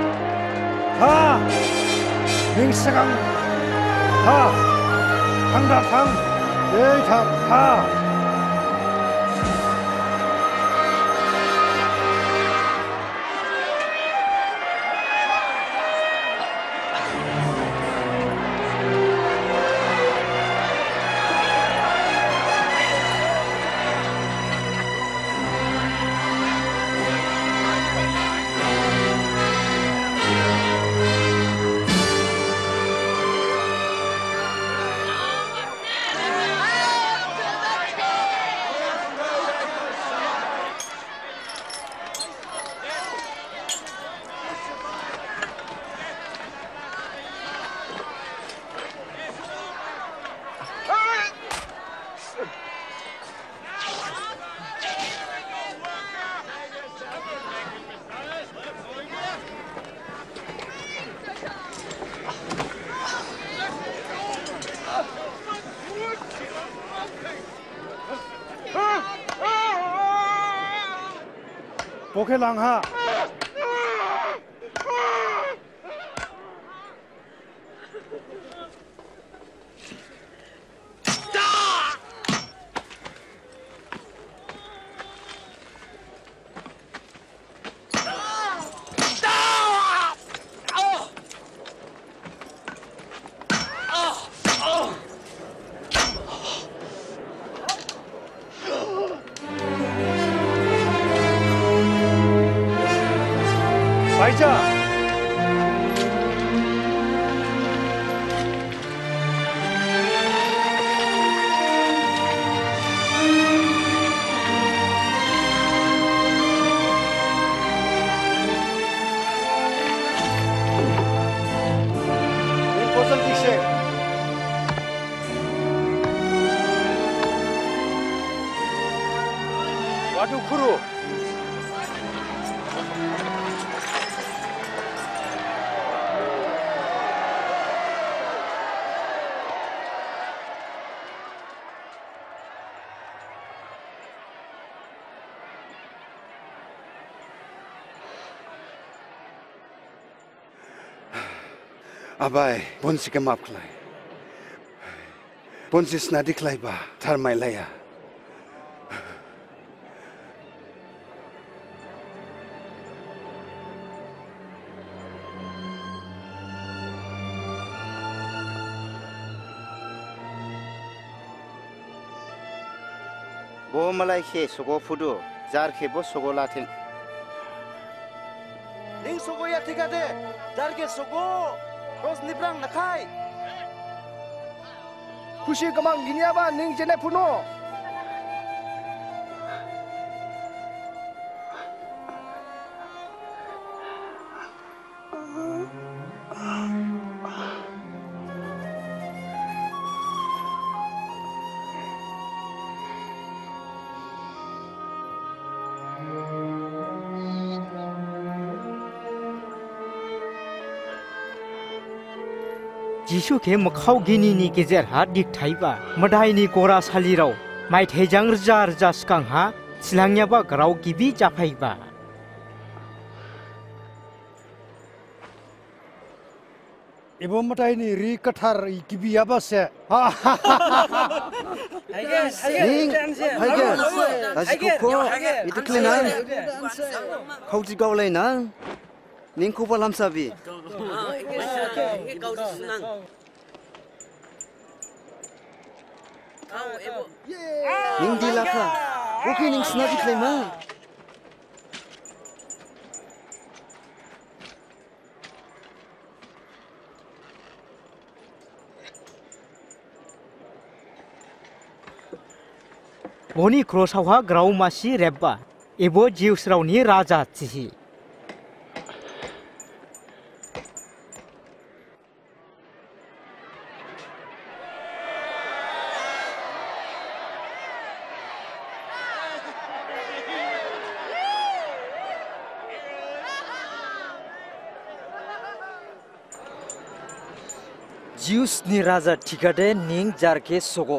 Ning sakang. Thang da thang. Ei thang. पोखे लांहा Waduh kuru.
Abai, bonsi ke maaf kelai. Bonsi senadi kelai ba, thar mai laya.
Bo malai ke sogo fudu, jar ke bo sogo latin.
Ning sogo ya tikade, jar ke sogo. Ros niprang nakai.
Kushi kamang gini apa ning jene puno.
जिसु के मखाव गिनी गेजेर हा दिखथाइबा मदाइनि गरा सालिराव माइथाइजां रजा रजा सिगांहा सिलांयाबा ग्राव गिबि जाफाइबा
इबो मताइनि रि कथार गिबियाबा से
ning haige asiko ko itukle nang khauji gaulai nang ning ko balam sabi ning dilaka oke ning snadi klema
Boni krosawa grau masi reba ebo jiusrauni raja cihi
Zeus ni raja tikade ning jarke sogo.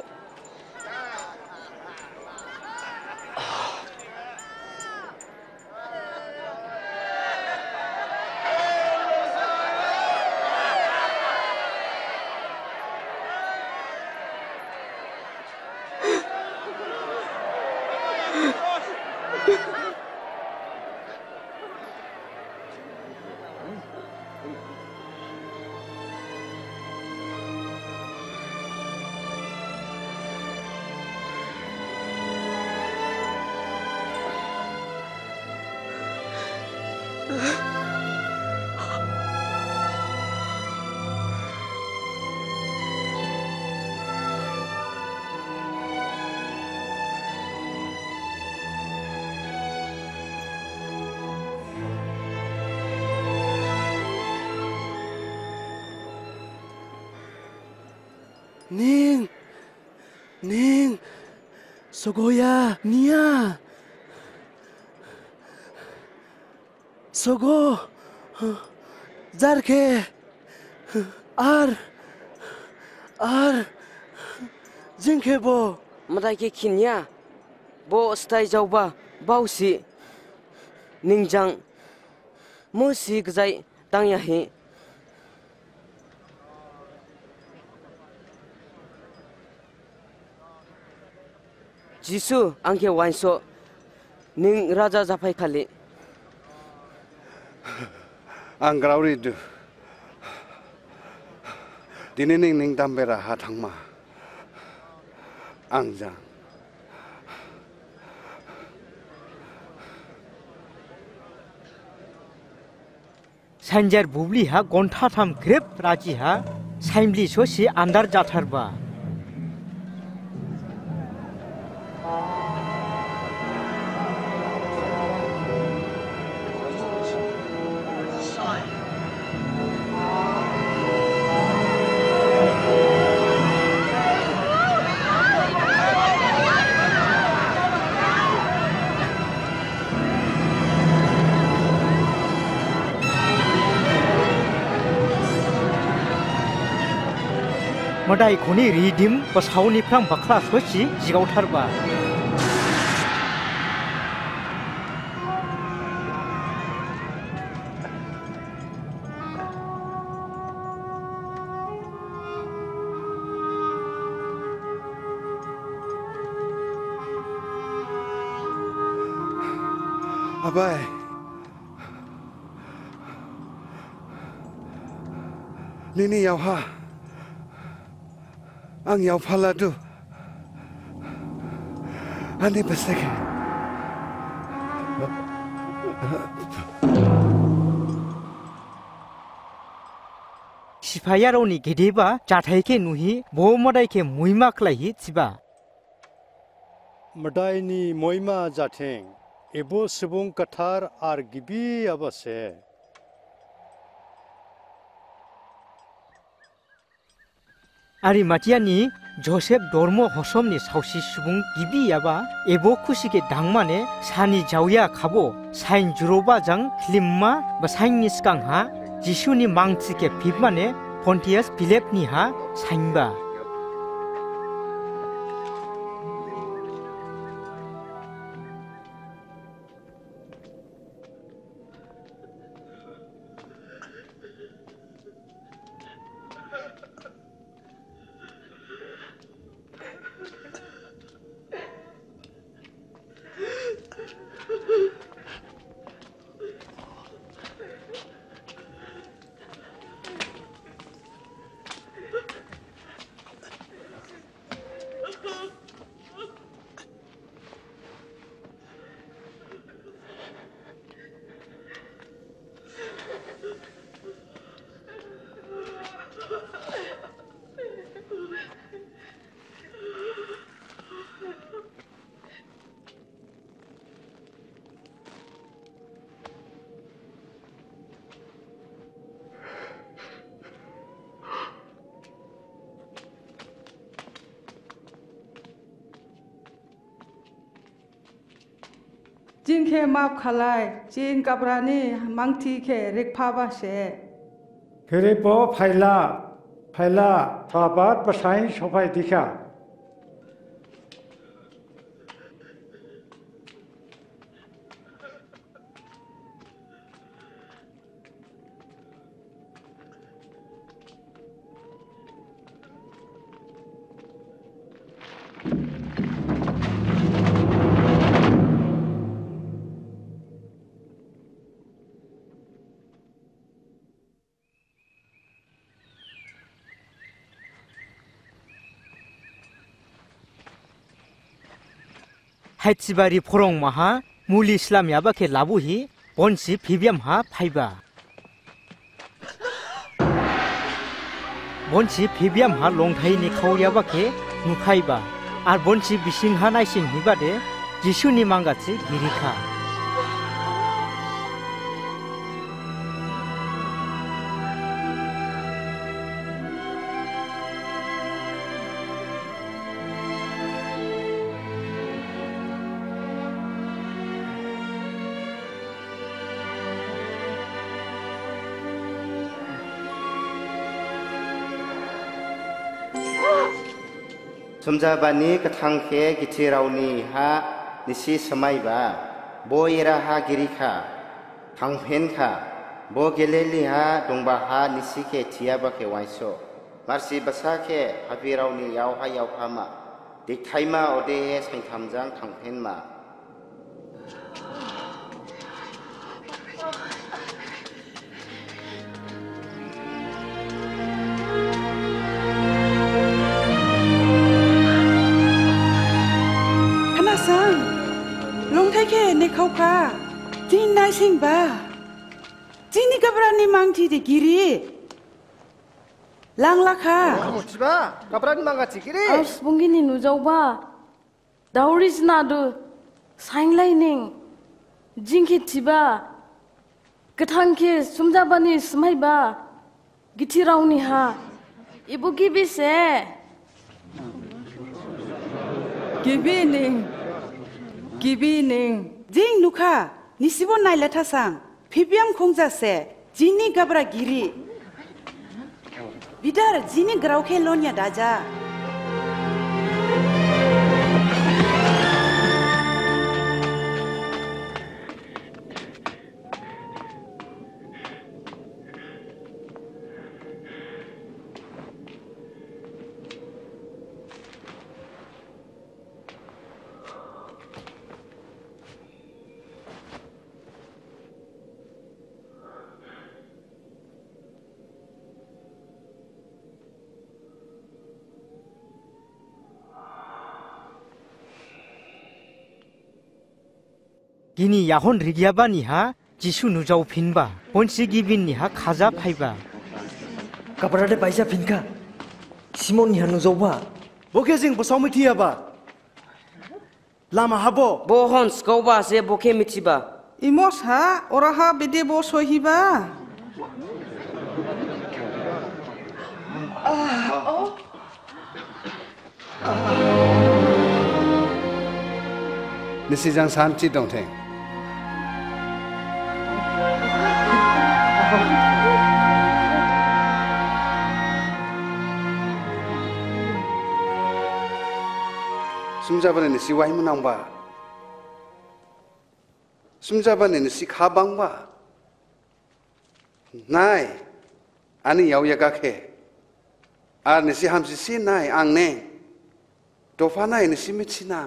Ning, sogoya, nia, sogo, jarke, ar, jinke bo.
Madai ke kinya, bo stai jauba, bausi. निंजां मुसी गजाय तांयाहि जिसु आंखे वाइसो निं राजा जाफाय खालि
आं ग्राउरि दु दिनै निं दामबेरा हा थांमा आं जा
साइनजार बुब्ली हा गन्था थाम ग्रेप राजी हा साइमली ससी आन्दार जाथारबा मदाय खनि रिदिम बसावनिफ्रां बाख्ला ससि जिगावथारबा
Abai, Nini yauha, ang yau faladu, ani beseke.
सिफायारौनि गेदेबा जाथायखे नुहि बो मदायखे मुइमा खलायहि थिबा
मदायनि मोइमा जाथें एबो सुबुं कथार आर गिबि आबासे
आरिमाटियानि जोसेफ धर्म हसमनि सावसि सुबुं गिबि याबा एबो खुसिके दांमाने सानि जावया खाबो साइन जुरोबा जां लिम्मा बा साइननि सिगांहा जिसुनि मांथिके फिबमाने पन्टियास फिलेपनि हा साइनबा
जिनखे माफ खालाय जिन काबरानी मांगथि खे रेखफाबा से
फेरेपो फाइला फाइला बाबात बसाई सफाई दिखा
हाइथिबारी फरं माहा मुली इस्लाम याबाखे लाबुहि बनसि फिबियाम हा फाइबा बनसि फिबियाम हा लंथाइनि खावरियाबाखे नुखाइबा आर बनसि बिसिंहा नाइसिं हिबादे जिसुनि मांगाथि गिरिखा
समजाबानि कथांखे गिथिरावनि हा निसि समायबा बयरा हा गिरिखा थांफेनखा बो गेलेलिहा दंबाहा निसिखे थियाबाखे वाइसो मारसि बसाखे हाबिरावनि यावहा यावहामा दिखाइमा अदे साइथामजां थांफेनमा
Kanasang, longthai ke nekauka, tin nai sing ba. Jini kabrani mangti de giri. Lang laka.
Mochiba, kabrani mangati giri.
Aus bungini nujauba. Dauris nadu. Sainglaining. Jinki tiba. Ketangke sumjabani smaiba. Gitirauni ha. Ibu gibise.
Gibining. Jing nuka, nisibon nai letasang. Pipiam kongzase, jini gabra giri. Bidar jini grauke lonya daja.
Gini yahon rigyaba niha jisu nujau pinba ponsi gibin niha khaja phaiba
kaparade paisa pinka simon niha nujau ba
boke jing bosau mithiya ba lama habo
bohon skauba se boke mithiba
Imos ha oraha bede bo sohiba
Nisijang santi dongteng Sumjabane nisi wai menang ba Sumjabane nisi khabang ba Nai ani yau ya gakhe ar nisi hamsi si nai ang ne Tofa nai nisi michina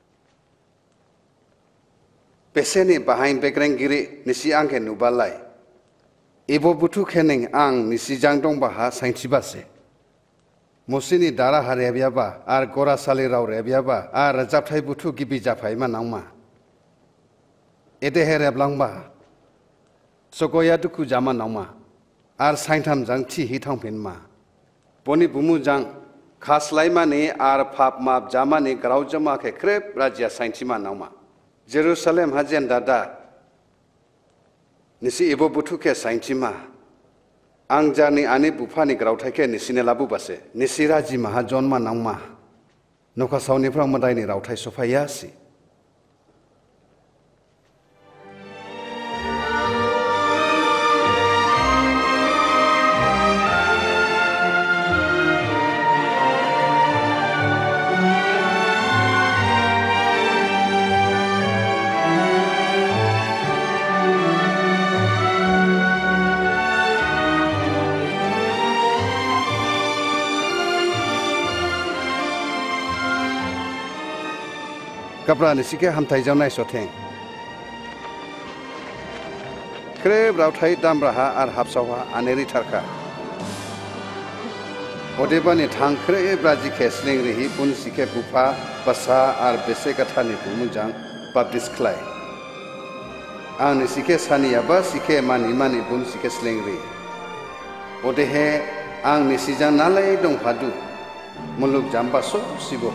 Peseni behind background giri nisi angke nubalai Ibo butu kening ang nisi jangdong baha saintibase Mosini dara harebiaba ar gora sali rau rebiaba ar japthai butu gibi japhai manangma Ede hereblangba Sokoya duku jama nangma ar saintam jang thi hi thangpinma Boni bumu jang khaslaima ne ar phap map jama ne grau jama ke krep rajya saintima nangma Jerusalem hajen dada Nisi ibo butu ke saintima Angjani ani bufani grauthai ke nisine labu base Nisiraji mahajon ma nangma Noka sauni prang madai ni rauthai sofayasi Kapra nisike hamthai jawnai sotheng Kreb rauthai damraha ar hapsawa aneri tharka Odebani thang kre braji khesling rehi pun sike bupa basa ar bese katha ni bumujang publish khlai Ang nisike saniya ba sike mani bun sike sleng re Odehe ang nisijang nalai dong phadu muluk jamba so sibo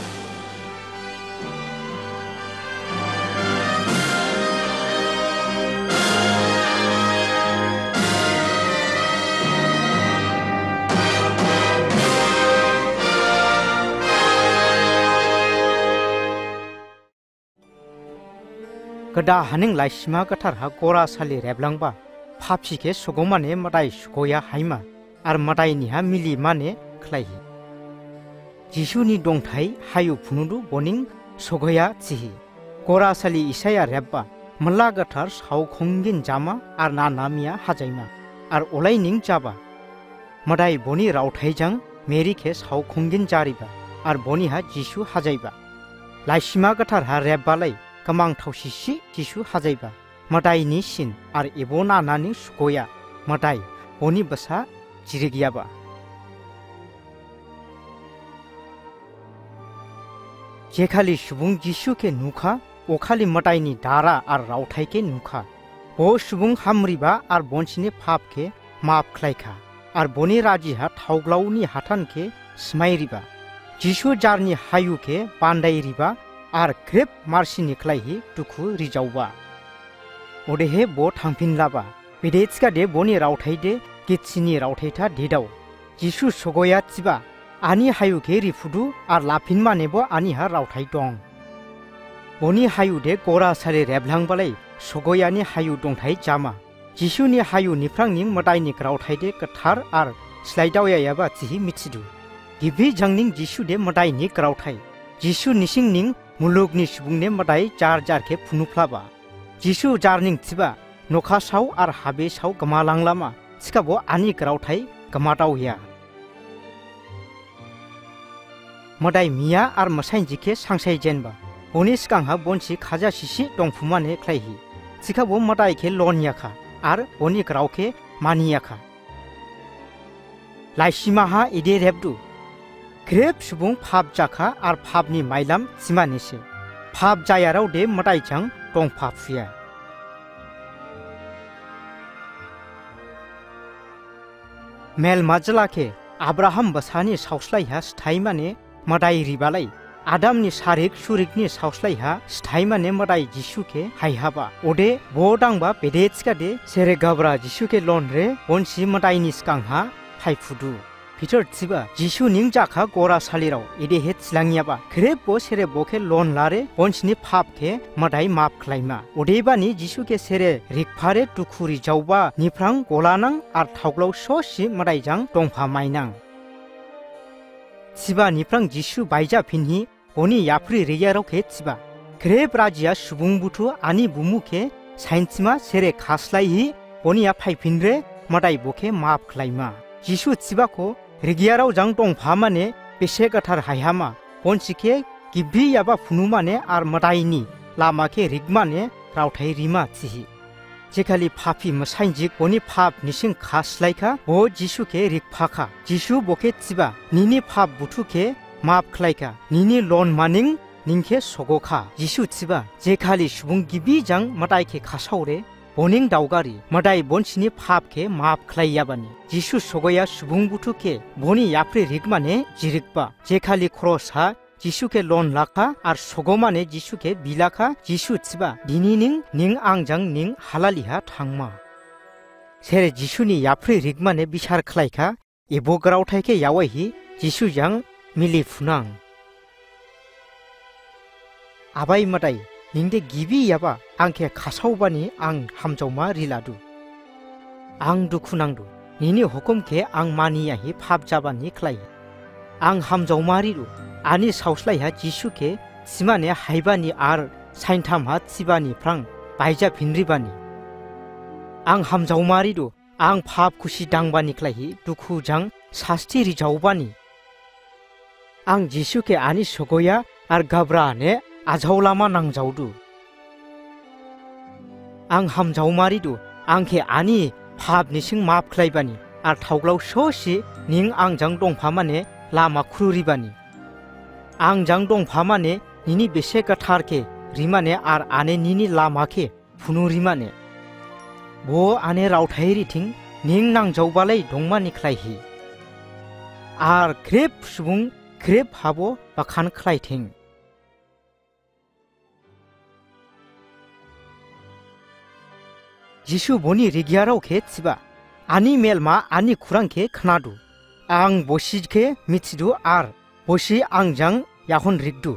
Kada haning laisima kathar ha gora sali reblangba phapsi ke sogomane matai sukoya haima ar matai ni ha mili mane khlai Jisu ni dongthai hayu phunudu boning sogoya chihi gora sali isaya rebba मला गथार साव खोंगिन जामा आर ना नामिया हाजाइमा are alloy निंग जाबा मदाय बनि रावथाइजों मेरिखे साव खोंगिन जारिबा आर बनिहा जिसु हाजाइबा लाइसिमा गथारहा रेबबालाय कमां थावसिसि जिसु हाजाइबा मदायनि सिन आर एबो नानानि सुगया मदाय बनि बसा जिरिगियाबा जेखालि सुबुं जिसु के नुखा ओखालि मदायनि दारा आर रावथाय के नुखा बो सुबुं हामरिबा आर बनसिनि पाप के माफ खलायखा आर बनि राजिहा थावग्लावनि हाथान के स्माइरिबा जिसु जारनि हायु के बान्दायरिबा आर ग्रेप मार्सिनि खलायहि दुखु रिजावबा ओदेहे बो थांफिनलाबा बेदेचका दे बनि रावथाय दे गितसिनि रावथायथा देदाव जिसु सगया चिबा आनि हायु के रिफुदु आर लाफिन मानेबो आनिहा रावथाय दं बनि हायु दे गरा सारे रेबलांबालाय सगयानि हायु दंथाय जामा जिसुनि हायु निफ्रांनि मदायनि रावथाय दे गथार आर स्लाइदावयाबा चिहि मिथिदु गिबि जांनिं जिसु दे मदायनि रावथाय जिसु निसिंनिं मुलुगनि सुबुंने मदाय जार जारखे फुनुफ्लाबा जिसु जारनिं चिबा नखासाव आर हाबेसाव गमालांलामा सिखाबो आनि रावथाय गमादावया मदाय मिया आर मसाइनजिखे सांसाय जेनबा बनि सिगांहा बनसि खाजा सिसि दंफुमाने ख्लायहि सिखाबो मदायखे लनयाखा आर बनि रावखे मानियाखा लाइसिमाहा इदे रेबदु ग्रेप सुबुं पाप जाखा आर पापनि माइलाम सिमानिसे पाप जायाराव दे मदायजों दंफाफुया मेल माजलाखे आब्राहाम बसानि सावस्लायहा स्थाय माने मदाय रिबालाय आदामनि सारिक सुरिकनि सावस्लायहा स्थाय माने मदाय जिसुके हायहाबा ओदे बोदांबा बेदेचका दे सेरे गाब्रा जिसुके लोनरे बनसि मदायनि सिगांहा फायफुदु फिटर चिबा जिसु निं जाखा गरा सालिराव इदे हे चिलांगियाबा ग्रेप बो सेरे बोखे लोन लारे बनसिनि पापखे मदाय माफ खलायमा ओदेबानि जिसुके सेरे रिकफारे दुखुरि जावबा निफ्रां गलानां आर थावग्लाव ससि मदायजों दंफा माइनां चिबा निफ्रां जिसु बायजा फिनहि बनि याफ्रि रियाराव खे चिबा ग्रेप राजिया सुबुं बुथु आनि बुमुखे साइन्सिमा सेरे खास्लायहि बनिया फायफिनरे मदाय बोखे माफ खलायमा जिसु चिबाखौ रिगियाराव जां दंफा माने बेसे गथार हायहामा बनसिखे गिबि याबा फुनु माने आर मदायनि लामाखे रिगमाने रावथाय रिमा चिहि जेखालि पापि मसाइनजिक बनि पाप निसिं खास्लायखा बो जिसुके रिगफाखा जिसु बोखे चिबा निनि पाप बुथुखे माफ खलायखा निनि लोन मानिं निंखे सगोखा जिसु चिबा जेखालि सुबुं गिबि जां मदायखे खासावरे बनिं दावगारि मदाय बनसिनि पापखे माफ खलायाबानि जिसु सगया सुबुं बुथुखे बनि याफ्रि रिगमाने जिरिगबा जेखालि क्रसहा जिसुके लोन लाखा आर सगमाने जिसुके बिलाखा जिसु चिबा दिनि निं आंजां निं हालालिहा थांमा सेरे जिसुनि याफ्रि रिगमाने बिसार खलायखा एबो ग्रावथायखे यावैहि जिसुजों मिलिफुनां आबाय मदाय निंदे गिबि याबा आंखे खासावबानि आं हामजावमा रिलादु आं दुखु नांदु निनि हुकुमखे आं मानियाहि पाप जाबानि खलाय आं हामजावमारिरु आनि सावस्लायहा जिसुखे सिमाने हायबानि आर साइनथामहा चिबानिफ्रां बायजा फिनरिबानि आं हामजावमारिरु आं पाप खुसि दांबानि खलायहि दुखुजों सास्ति रिजावबानि आं जिसुखे आनि सगया आर गाब्राने आजावलामा नांजावदु आं हामजावमारिदु आंखे आनि पाप निसिं माफ खलायबानि आर थावग्लाव ससि निं आंजां दंफा माने लामा खुरुरिबानि आंजां दंफा माने निनि बेसे गथारखे रिमाने आर आने निनि लामाखे फुनु रिमाने बो आने रावथायरिथिं निं नांजावबालाय दंमानि खलायहि आर ग्रेप सुबुं ग्रेप हाबो बाखान खलायथिं जिसु बनि रिगियाराव खे चिबा आनि मेलमा आनि खुरांखे खोनादु आं बसिखे मिथिदु आर बसि आंजां याखन रिगदु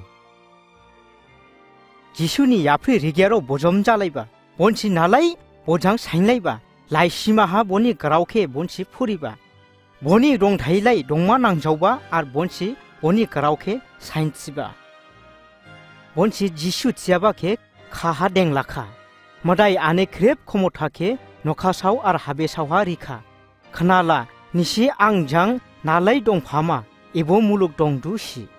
जिसुनि याफ्रि रिगियाराव बजम जालायबा बनसि नालाय बजां साइनलायबा लाइसिमाहा बनि ग्रावखे बनसि फुरिबा बनि दंथायलाय दंमा नांजावबा आर बनसि बनि ग्रावखे साइनसिबा बनसि जिसु चियाबाखे खाहा देंलाखा मदाय आने क्रेब खमथाके नखासाव आर हाबेसावहा रिखा खनाला निसि आंजां नालाय दंफामा एबो मुलुग दंदुसि